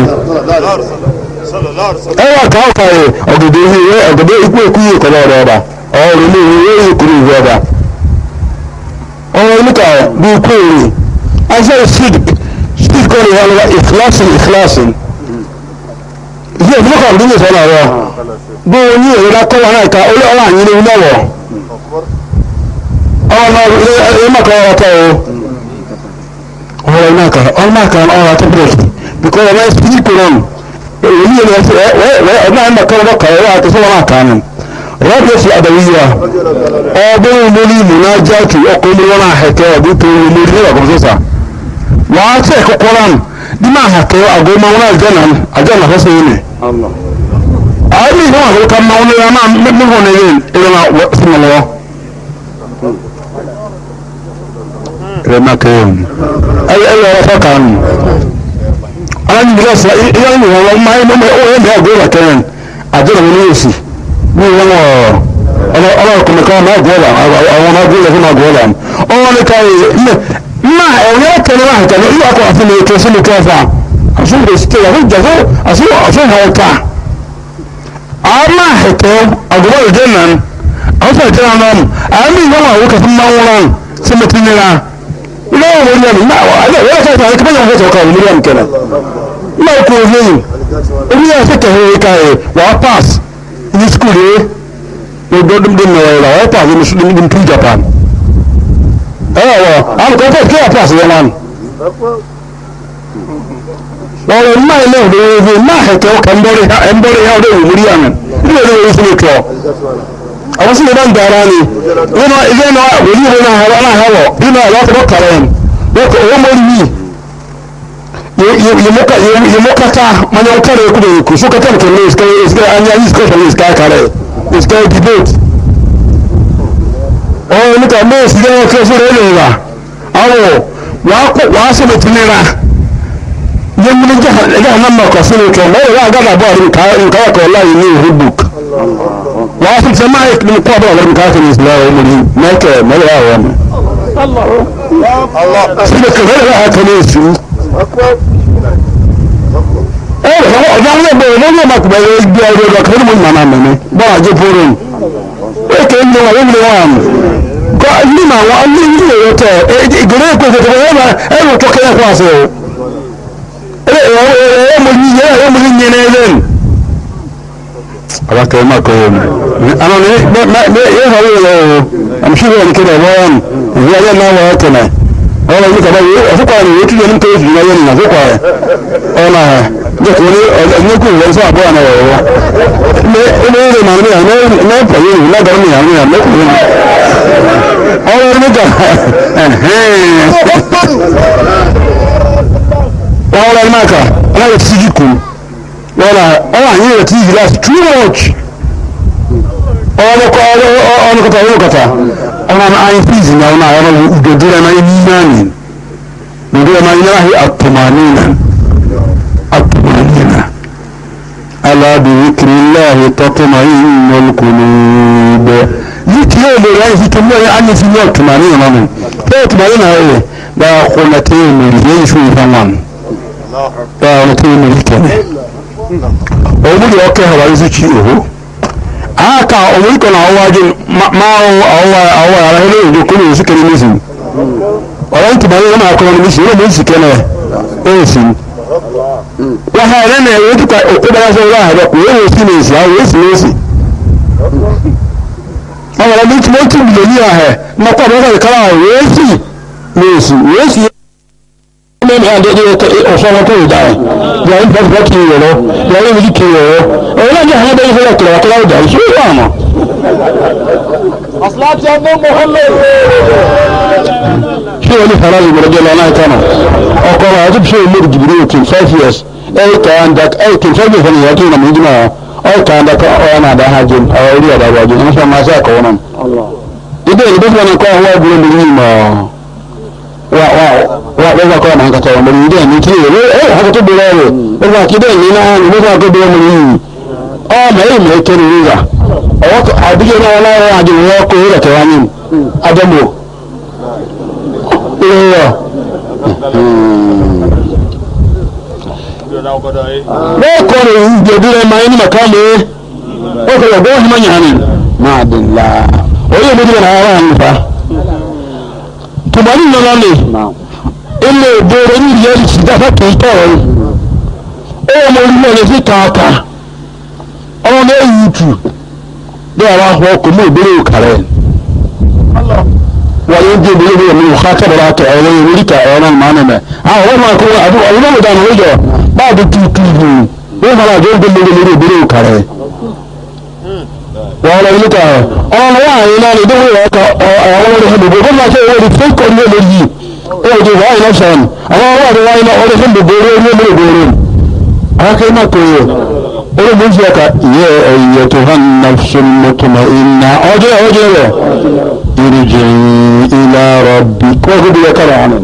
أيوة كاو كاي أقول ده أقول ده يكوي كوي كلا رابع أو رمي يكوي كوي رابع أو نكا بيكوي أجل الصدق صدق قولي هو إخلاص الإخلاص هي بلغة الدنيا صلى الله عليه بوني إلا قول هناك أولي الله عني لله أولا إما كواته هو هناك أولا كان أولا تبريك بكل ما يسبيك لهم وهي ما عندما كان بقى هو تصور ما كان رابط الأدوية أبو مولي مناجاتي أقول لنا حكاية بيتو مولي لكم سيسا wàá tẹ̀ kọ́kọ́rọ́ nù bí máa hà kẹ́ àgọ́ máa wọn àjẹ́nà àjẹ́nà fẹ́ sẹ́yìn ni. àwọn ilé ìwọ̀n àti ká máa wọn lé máa mímọ̀ ní ilé ìrìnà sí mi lọ́wọ́. rẹ̀ máa kẹ́ ẹ̀ ẹ̀ ẹ̀ ẹ̀ fẹ́ kàn nù. àwọn ìgbìlẹ̀ sọ ìyá ìlú wọn máa ń mọ̀ ọ́ ẹ̀ ní àgọ́ ìwà kẹ́rin àjẹ́nà wọn ní èsì bí wọ́n wọ̀ ọlọ́ọ̀kùnrin kan máa gbọ́ àwọn agbóhùn fún agbóhùn ọ̀hún. ọ̀hún ni ká ma ẹ̀rọ kẹlẹ́ wà kẹlẹ́ ìwà kọ́ àfihàn ètò sínú kẹfà àfihàn èsìtò àfihàn jẹ́fọ́ àfihàn ọ̀ka àmà ẹ̀kẹ́ àgbọ̀bọ̀ ìjẹ́ nàn àwọn ìjẹ́ nàn nàn àmì ìwọ̀n àwọn kẹfì máa ń wọ́n sí mo ti nira ilé ìwọ̀n ní ẹ̀mí náà wà á lẹ́yìn ẹ̀ka ìtàn ẹ̀kẹ́ bẹ́ẹ̀ ọ̀ka ọ̀ka ìmúlẹ̀ nkẹ́lẹ̀ ilé ìkọ̀ òfin orí ẹ̀ sì kẹ̀hẹ́ ẹ̀ka ẹ̀ wà á pass ní skul yẹ ọdọọdún mẹ́wàá wà á pass ní mùsùlùmí ní Japan ẹ̀wọ̀ àwọn kan fẹ́ kí ẹ̀ pass yẹn náà ọ̀rọ̀ máa ilé òdòdó máa ẹ̀kẹ́ ọkà ẹ̀mbọ́rẹ̀ ya ọdọ́ ìwòrí àmì ilé òdòdó ìwòrí fún ìkọ̀ àwọn sí ìbá ń dára ní nínú ilé náà wòlí ìwé náà hàwọ́ náà hàwọ̀ nínú àwọn ọkọ̀ kàrẹ̀ ẹ̀ wọ́kọ̀ owó mọ́ rí yìmọ́kátá mọ́ni ọkọ̀rẹ̀ ẹkùn èkù sókátà nìkan ní ìsìkẹ́ anya yìí sìkẹ́ ní ìsìkẹ́ kàrẹ̀ ìsìkẹ́ debate ọ̀rọ̀ nípa mọ́ ìsìkẹ́ ọkọ̀ fún rẹ̀ lè rà àwọ̀ wàá sọ̀rọ̀ tí nira yẹmúni jẹ́ ànámà ọkọ̀ sínú ìkẹ́ wọ́n yóò agáda bọ́ọ̀lù nǹkan ọkọ̀ láyé ní ìhú book wàá sọ sẹ́ máa ní kọ́ bọ́ọ̀lù nǹkan ọkọ̀ ní ìsìlẹ̀ ọ̀rọ̀ mọ̀lẹ́ mẹ́kẹ́ mẹ́lẹ́ àwọn ọmọ síbẹ̀ kẹfẹ́ rẹ̀ hàn kẹ́lẹ́ èsì ẹ̀ ọ̀dọ́ àwọn ẹgbẹ́ rẹ̀ lọ́wọ́ máa kùbẹ̀ yẹ gbé ọdún ọdún kẹfẹ́ mọ̀ nàmà mẹ́mẹ́ bọ́ọ̀ àjẹ́ fúrun ẹ̀kẹ́ ń lọ wọ́n lé wọn kọ́ ní ma wọ́n ní ilé rẹ̀ tẹ̀ ìgbèrè ìpè tẹ̀tẹ̀ ẹ̀rọ tó kẹ́yẹ kó àṣẹ o ẹ̀ mo ní yẹ ẹ̀ mo ní yẹ náà lẹ́nu. alákẹ́ ẹ̀ máa kọ́ ẹ̀ mi àná ní yẹ fà wíwẹ̀ o àmì sí ìwé kéde ẹ̀wọ́ wọn ìwé ayé náà wọ̀ ẹ̀ tẹ̀lẹ̀ ọ̀rọ̀ yìí kàbá yìí ọ̀fọ̀kọ̀ rẹ̀ yìí tún yẹ ní kéde ìdílé ayé nìyà ọ̀fọ̀kọ̀ rẹ̀ ọ̀nà jẹ́ kí wọ́n ní kú ìwé sọ àbọ̀ àná wọ̀ wọ́ ilé ilé màá ní àná ní ẹ̀pọ̀ yìí ní lágbàá ní àná ní àná ọ̀rọ̀ nígbà wọ́n wọ́n máa kà aláwọ̀ tí síjú kù wọ́n ọ̀rọ̀ àyè rẹ̀ tí yìí láti too much ọ̀rọ̀ kọta ọ̀rọ̀ kọta ọ̀rọ̀ àyè fíìsì ní àwọn àwọn òdòdó rẹ̀ máa ní náàní òdòdó rẹ̀ máa ní náà àtùmánínà àtùmánínà alábìrìkìrì láàyè tọ́tùmá innal qulub yìí yóò lè ráyè sí tòmọ́ yẹn á ní sí ní ọ̀tùmánínà náà ní ọ̀tùmánínà rẹ̀ bá kọ́nà tí yóò lè rí yẹn ṣùgbọ́n wọn ya on ti mi kene o mu yo ke ha wa chi o aka o mu ko na wa je ma o awa awa ara hele njo ko ni sikere ni sin o ran ti ba yo na ko ni sin o mu sikene e sin wa ha re na e ti ka o ko ba so wa ha ba ko e sin ni sin awo sin ni sin àwọn ọmọ tí wọ́n tún lè ní ààrẹ mọ́kọ́ mọ́kọ́ ìkára wéésì wéésì wéésì mẹ́rin àdédé ọ̀sán ọkọ̀ ìdáyẹ̀ yàrá ìpàdé kí ìrọ̀ lọ yàrá ìwé kí ìrọ̀ lọ ọ̀rọ̀ náà jẹ́ àwọn ẹgbẹ́ ìfẹ́ kìlọ̀ kìlọ̀ ìdá ìṣòro ìwà àmọ́. àsìláàtì ọmọ mọ́hálẹ̀ ṣé wọ́n ní fara ìgbọ̀rọ̀ jẹ́ lọ́nà ìkànnà ọkọ̀ rẹ̀ àti ṣé ìmúrù jìbìrì twenty five years ẹ̀ kàn án dàk ẹ̀ twenty five years ni yàtọ̀ ìnàmú ìjìnà ọ̀ kàn án dàk ọ̀ náà dá hajj ọ̀ orí ọ̀dà wájú ẹ̀ ń sọ máa ṣe àkọ́wọ́ náà. ibe ni bẹ́ẹ̀ ni kọ́ ọ̀hún ẹ̀bùrọ̀ mi yìí mọ̀ wà wà wà lọ́wọ́ kọ́ ọ̀nà àkàtà ọmọ yìí dẹ́ẹ̀ ní kí ẹ̀ ẹ̀ ẹ̀ àkàtà bẹ̀rẹ̀ rẹ̀ lọ́wọ́ àkídẹ́ ní náà ní bẹ́ẹ̀ kọ́ bẹ̀rẹ̀ mi yìí ọmọ yìí mọ̀ ẹ́kẹ́ ní rírà ọwọ́ àdúgbò náà láwọn àjẹmọ́ ọkọ̀ yìí rẹ̀ wá ní adẹ́mọ̀ ìrọ̀ bẹ́ẹ̀ kọ́ ni ìjẹ̀bí rẹ̀ máa ní màkàmù ó kọ̀ ọ̀gbọ́n ọ̀hún mọ̀ yàn ní máa dì la oye mo diga na ara nfa tumani nana le ile bore ni yeri sida fa ke to o mo ri mo le fi kaka o le yutu de ara ho ko mo bere o kare Allah wa yin je bere bere mo khata bara to o le ri ka o na ma na me ah o ma ko adu o mo da no jo ba du tu tu o ma la je bere bere o kare wọ́n lọ níta ọmọ wà ní náà ní ìdíwọ̀ ọkọ̀ àwọn ọmọdé fún gbogbo máa ṣe owó ní fún kọ́ ní olè yìí ó di wáyé náà sọ̀rọ̀ àwọn ọmọ wà ní wáyé náà ọdẹ fún gbogbo orí orí orí orí akáyé náà kò yẹ orí mú sí ọkà yẹ ẹ̀yẹ tó hàn náà fún mọ́tòmá iná ọjọ́ ọjọ́ rẹ̀ ìrìjì ilá rọ̀bì kó gbogbo yẹ kára hàn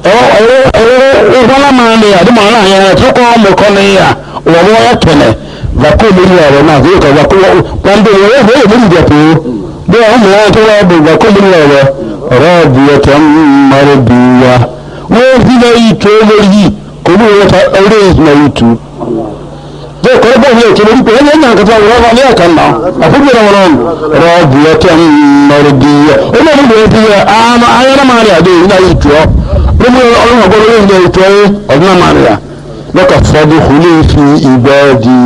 ìwọ́n máa ń lè àdúmọ̀ aláàyè rẹ̀ tó kọ́ ọmọ kọ́ ní yà wọ́n wọ́n tẹ̀lẹ̀ vako mili ọ̀rọ̀ náà kí ọkọ̀ vako wọn bẹ wọ́n wọ́n wọ́n mili jẹ̀pọ̀ bí wọ́n mú wọn tó wọ́n bẹ vako mili ọ̀rọ̀ ọ̀rọ̀ bìyẹ̀tẹ̀ mọ́rẹ̀ bìyà wọ́n fi náà yìí tó lórí yìí kò ní wọ́n ta ọ̀rẹ́ ìsìnà yìí tu. ṣé kọ́lé bọ́ọ̀lù yẹn kìlọ̀ wípé ẹni ẹ̀yàn kẹta wọ́n wọ́n ní ẹ̀ka náà àfúgbò náà wọ́n ọ̀rọ̀ bìyẹ̀tẹ̀ mọ́rẹ̀ bìyà ó náà níbi ẹ̀ bìyà àmà ayélujára máa rí àdé ìlú ayé tu ọ́ lóbi ọlọ́run ọgbọ́n lórí ìlú ayé tu ọ́ ọdún náà máa rí à lọ́kà fọ́dún kùlé fi ìgbà di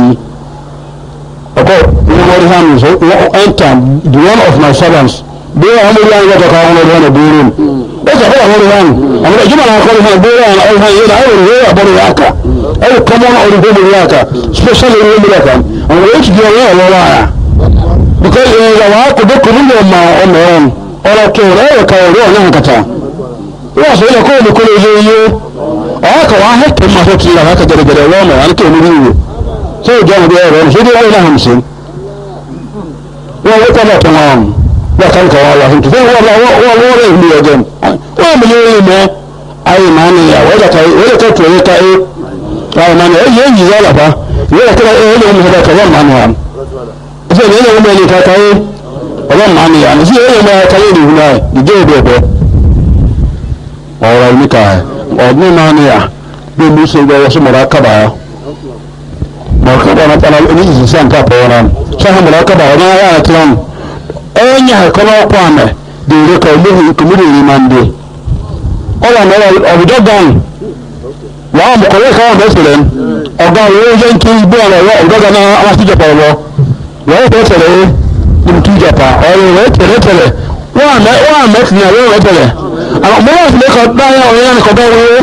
ọkọ wọ́n hàn so enter the one of my servants bí wọ́n mú yàn yàtọ̀ káwọn ọmọdé wọn bóorí ó sọ fún àwọn ọmọdé wọn àwọn ìjọba náà kọ́ ìhàn bóorí àwọn ọmọ yìí náà ẹ̀rọ ìwé àbọ̀rọ̀ yà ká ẹ̀rọ kọ́mọ́nà olùkọ́ yà ká special ìwé mi lẹ́ka àwọn èyí ti di ọ̀rọ̀ ọ̀rọ̀ wáyà because ìyẹn wà á kó dé kòmí ní ọmọ ọmọ ẹ̀rọ ọ̀rọ̀ tó rẹ̀ ẹ̀rọ ká ọ̀rọ̀ ọ̀nà kàtà wọ́n sọ yẹ kó olùkọ́ lè yẹ ọ̀ọ́kà wà á hẹ́kẹ̀ máa tó ti rà láka gẹ̀rẹ́gẹ̀rẹ́ wọ́n mọ̀ àníkè omi níwò ṣé ìjọ ọmọdé ẹ̀rọ ṣé dé wọ́n náà hàn sí wọ́n wọ́n kọ́ bàtà wọn wọ́n kàn kọ́ wọn lọ́hìn tó fẹ́ wọ́n wọ́n wọ́n wọ́n rẹ̀ ìlú ọjọ́ wọ́n mi yóò rí mọ́ ayé màá ní ìyá wọ́n dàtà wọ́n lè tọ́tù ẹ̀yẹ ká ẹ̀ ayé màá ní ẹ̀ yẹ́ yìí yálà bá yẹ́ yẹ́ kẹ́lẹ́ ẹ̀ lè mú ìdá kẹ́ wọ́n màá ní wà ṣé ẹ̀ yẹ́ wọ́n mẹ́lẹ̀ ká ká ẹ̀ ọlọ́run màá ní yà ní sí ẹ̀ yẹ́ mọ́ ká yẹ́ ìhun náà ìjẹ́ ìbẹ̀ bẹ́ ọ̀rọ̀ ìníkà ọ̀dún màá ní yà bí mo ṣe gbọ́ wọ́n sọ mọ̀ra kábàá mọ̀kàbà náà tọ́lá ní ìsinsẹ́ nǹkan àpọ̀ wọn sọ́hún mọ̀kàbà wọn náà yára tí wọn ẹ̀yìn àkọlọ́ ọ̀pọ̀ àmẹ́ dèrè kọ́ olóhùn ìkùnmídìí ní mande ọ̀rọ̀ àmọ́ ọ̀bùdó gan wà á mọ̀kọ́lẹ́ káwọn mẹ́sẹ̀lẹ̀ ọ̀gá òwe ó jẹ́ ń kí igbó ọ̀rọ̀ ọ̀bùdó gan náà wọ́n ti jọpọ̀ ọ̀rọ̀ wọ́n ó tẹ̀lé ní kí jọpa ọ̀rọ̀ rẹ̀ tẹ̀lé tẹ̀lé wọ́n àmẹ́ wọ́n àmẹ́ tì ní àwọn ọ̀rọ̀ tẹ̀lé àwọn ọmọ wọn sì lè kọ́ dáyà ọ̀rọ̀ yẹn kọ́ bá wọ́n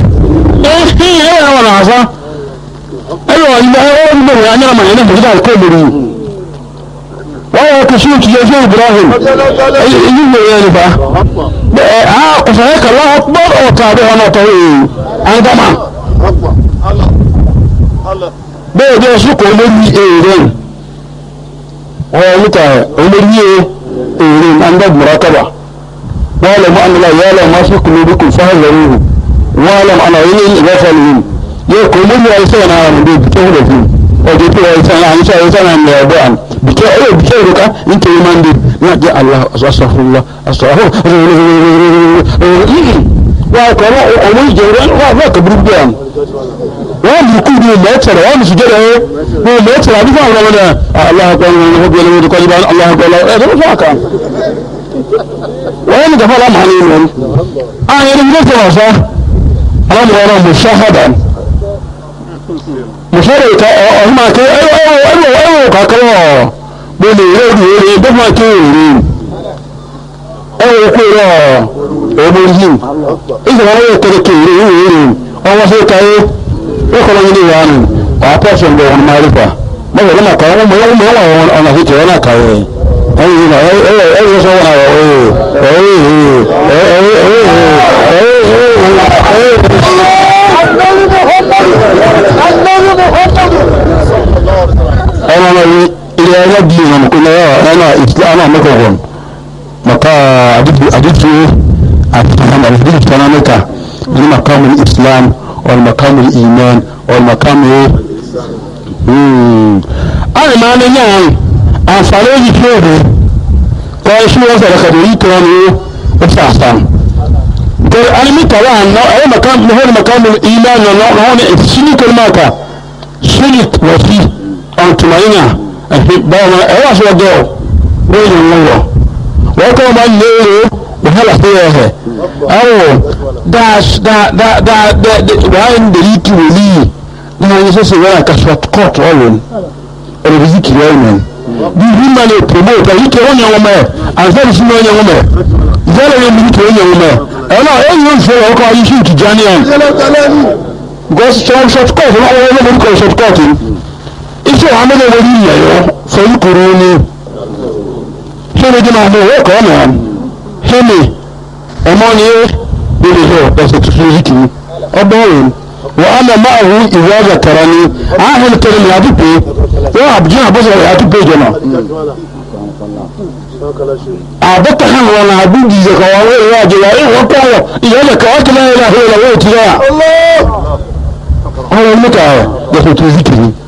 ayo ina o ni mo anya ma ina mo da ko lori wa ya ko shi ti je Ibrahim yi mo ya ni ba ah ko fa ka Allah akbar o ta be ona to an gama Allah Allah be je su ko lori ere o ni ta o lori ere an da murakaba wa la ma an la ya la ma fi qulubikum fa hazaruhu wa la ana yin ghafalin yóò kó mú ní ọ̀sẹ̀ náà rẹ̀ ní bìtẹ́ òde fún ọjọ́ tí wọ́n ṣe náà níṣẹ́ ọ̀sẹ̀ náà ní ọ̀bọ̀ àn bìtẹ́ ọ̀rẹ́ bìtẹ́ òrùka nítorí máa ń di náà jẹ́ Allah asàfùlá asàfù wọ́n kọ́ ọmọ ìjẹun wọ́n wọ́n kọ́ burúkú àn wọ́n mú kú ní mẹ́tẹ̀rẹ̀ wọ́n mú sùjẹ́dẹ̀ ní mẹ́tẹ̀rẹ̀ àdúgbò àwọn ọmọdé aláàkọ́ni wọn bí ẹlẹ́wọ̀n tó kọjú bá aláàkọ́ni ẹ̀ tó fún àkà wọ́n ní gàfà lámà ní ìlú ààyè ní ilé ìfẹ́ ọ̀sá alámọ̀ọ́rọ̀ mùsáhàdà mùsáhàdà ìta ọ̀hún àti ẹwọ̀ kàkọ́rọ̀ gbọ́dọ̀ ìwé ìwé gbọ́dọ̀ àti ìwé ẹwọ̀ kú rọ̀ ọmọ yìí ìjọba wọ́n kẹ́rẹ́ kéré ìwé ìwé ọwọ́ sí káyé wọ́n yìí ní ìwà nù wà pọ̀sọ̀ ń bọ̀ wọn máa rí pa mọ́wọ́ lọ́mà kan wọ́n mọ́ wọ́n wọ́n ọ̀nà sí tẹ̀wọ́n náà kàwé wọ́n yìí náà ẹ̀yẹ sọ wọn àwọn ọmọ ọmọ ilé ẹgbẹ́ bí ìwọ̀n kò náà ẹ̀nà ìsìlámà mẹ́kọ̀ọ̀gọ̀n maka àdìtú àti àdìtú tánà mẹ́ka ní makamu islam والمقام الإيمان والمقام أنا ما نجان أنفعله فيه ويشوف هذا الخبير كانوا أساسا قال أنا متوقع أنه أي مقام هو مقام الإيمان هون السنة كلماتا سنة وفي أنتمائنا بعض أي أشياء جو وين الله وكم من يرو وهلا فيه أو dash da da da da wine the leaky wili na yeso se wala ka short cut all or visiki women di women promote yi ke wonya wo me ansa si no wonya wo me zero ye mi ke wonya wo me e na e yo se o ko yi shi ti janian go short short cut no wo mo ko short cut iso amele wo ni ya yo so yi kuro ni se le di na mo wo ko na hemi e mo ni bíbí hó ẹsẹ̀ tuntun yìí kì í ọgbọ́n wọ́n á lọ máa hu ìwé ọjà kẹrẹ ní ààhìn kẹrẹ ní àdúgbò wọ́n àbújá àbújá àdúgbò ìjọba àbúkà hàn wọn náà àbújá ìjọba wọn wọ́n ìwé àjọ yà ìwọ́n kọ́ wọ ìyá ọjà kẹwàá kí lẹ́yìn náà hó ìwé ti yá ọ̀rọ̀ mẹ́ta ẹsẹ̀ tuntun yìí kì í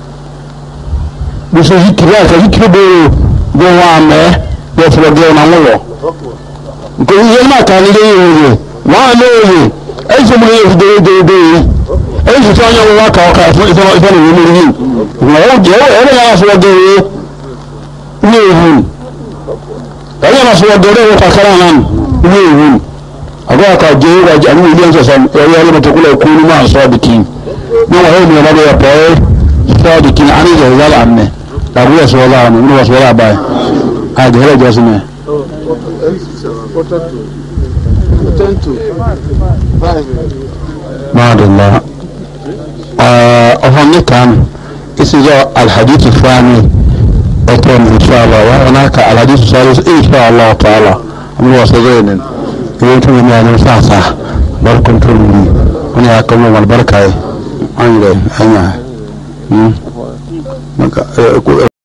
bùsọ̀ yìí kì í àti yìí kì í bẹ́ẹ̀ bí wọ́n àmẹ́ bẹ́ẹ̀ fọlọ́ gẹ́ ọ̀nà wọn wọ̀ nǹkan yẹn máa ta ní lẹ́yìn òye wọ́n á lóye ẹ̀yìn tó mú ní èsì déédéé yìí ẹ̀yìn tó wọ́n yẹ wọ́n kà ọkà ìfọ́nà ìwé mi yìí wọ́n jẹ́ ẹ̀rọ yàrá sọ gẹ̀rẹ́ ní èhù ẹ̀rọ yàrá sọ gẹ̀rẹ́ wọ́n kàkàrà náà ní èhù àgọ́ àkà jẹ́ ìwà àmì ilé ẹ̀sẹ̀ sàn ẹ̀rọ yàrá mọ̀tòkúlẹ̀ kú ní máa sọ àdìkì ní wọ́n yẹ mìíràn lọ́dọ̀ yàpọ̀ ẹ̀ sọ àdìkì ní àní ìjọba yàrá àmì àbúrò sọ wọ́n láàmì ní wọ́n sọ wọ́n láàbáyé àgẹ̀rẹ́ jọ́sìn mẹ́ ما الله أهمي كان اسمه الحديث الثاني أتون إن شاء الله وهناك الحديث الثالث إن شاء الله تعالى من وصدين يوتو من يعني مساسة بركم تولي هنا يكون البركة أنجي أنجي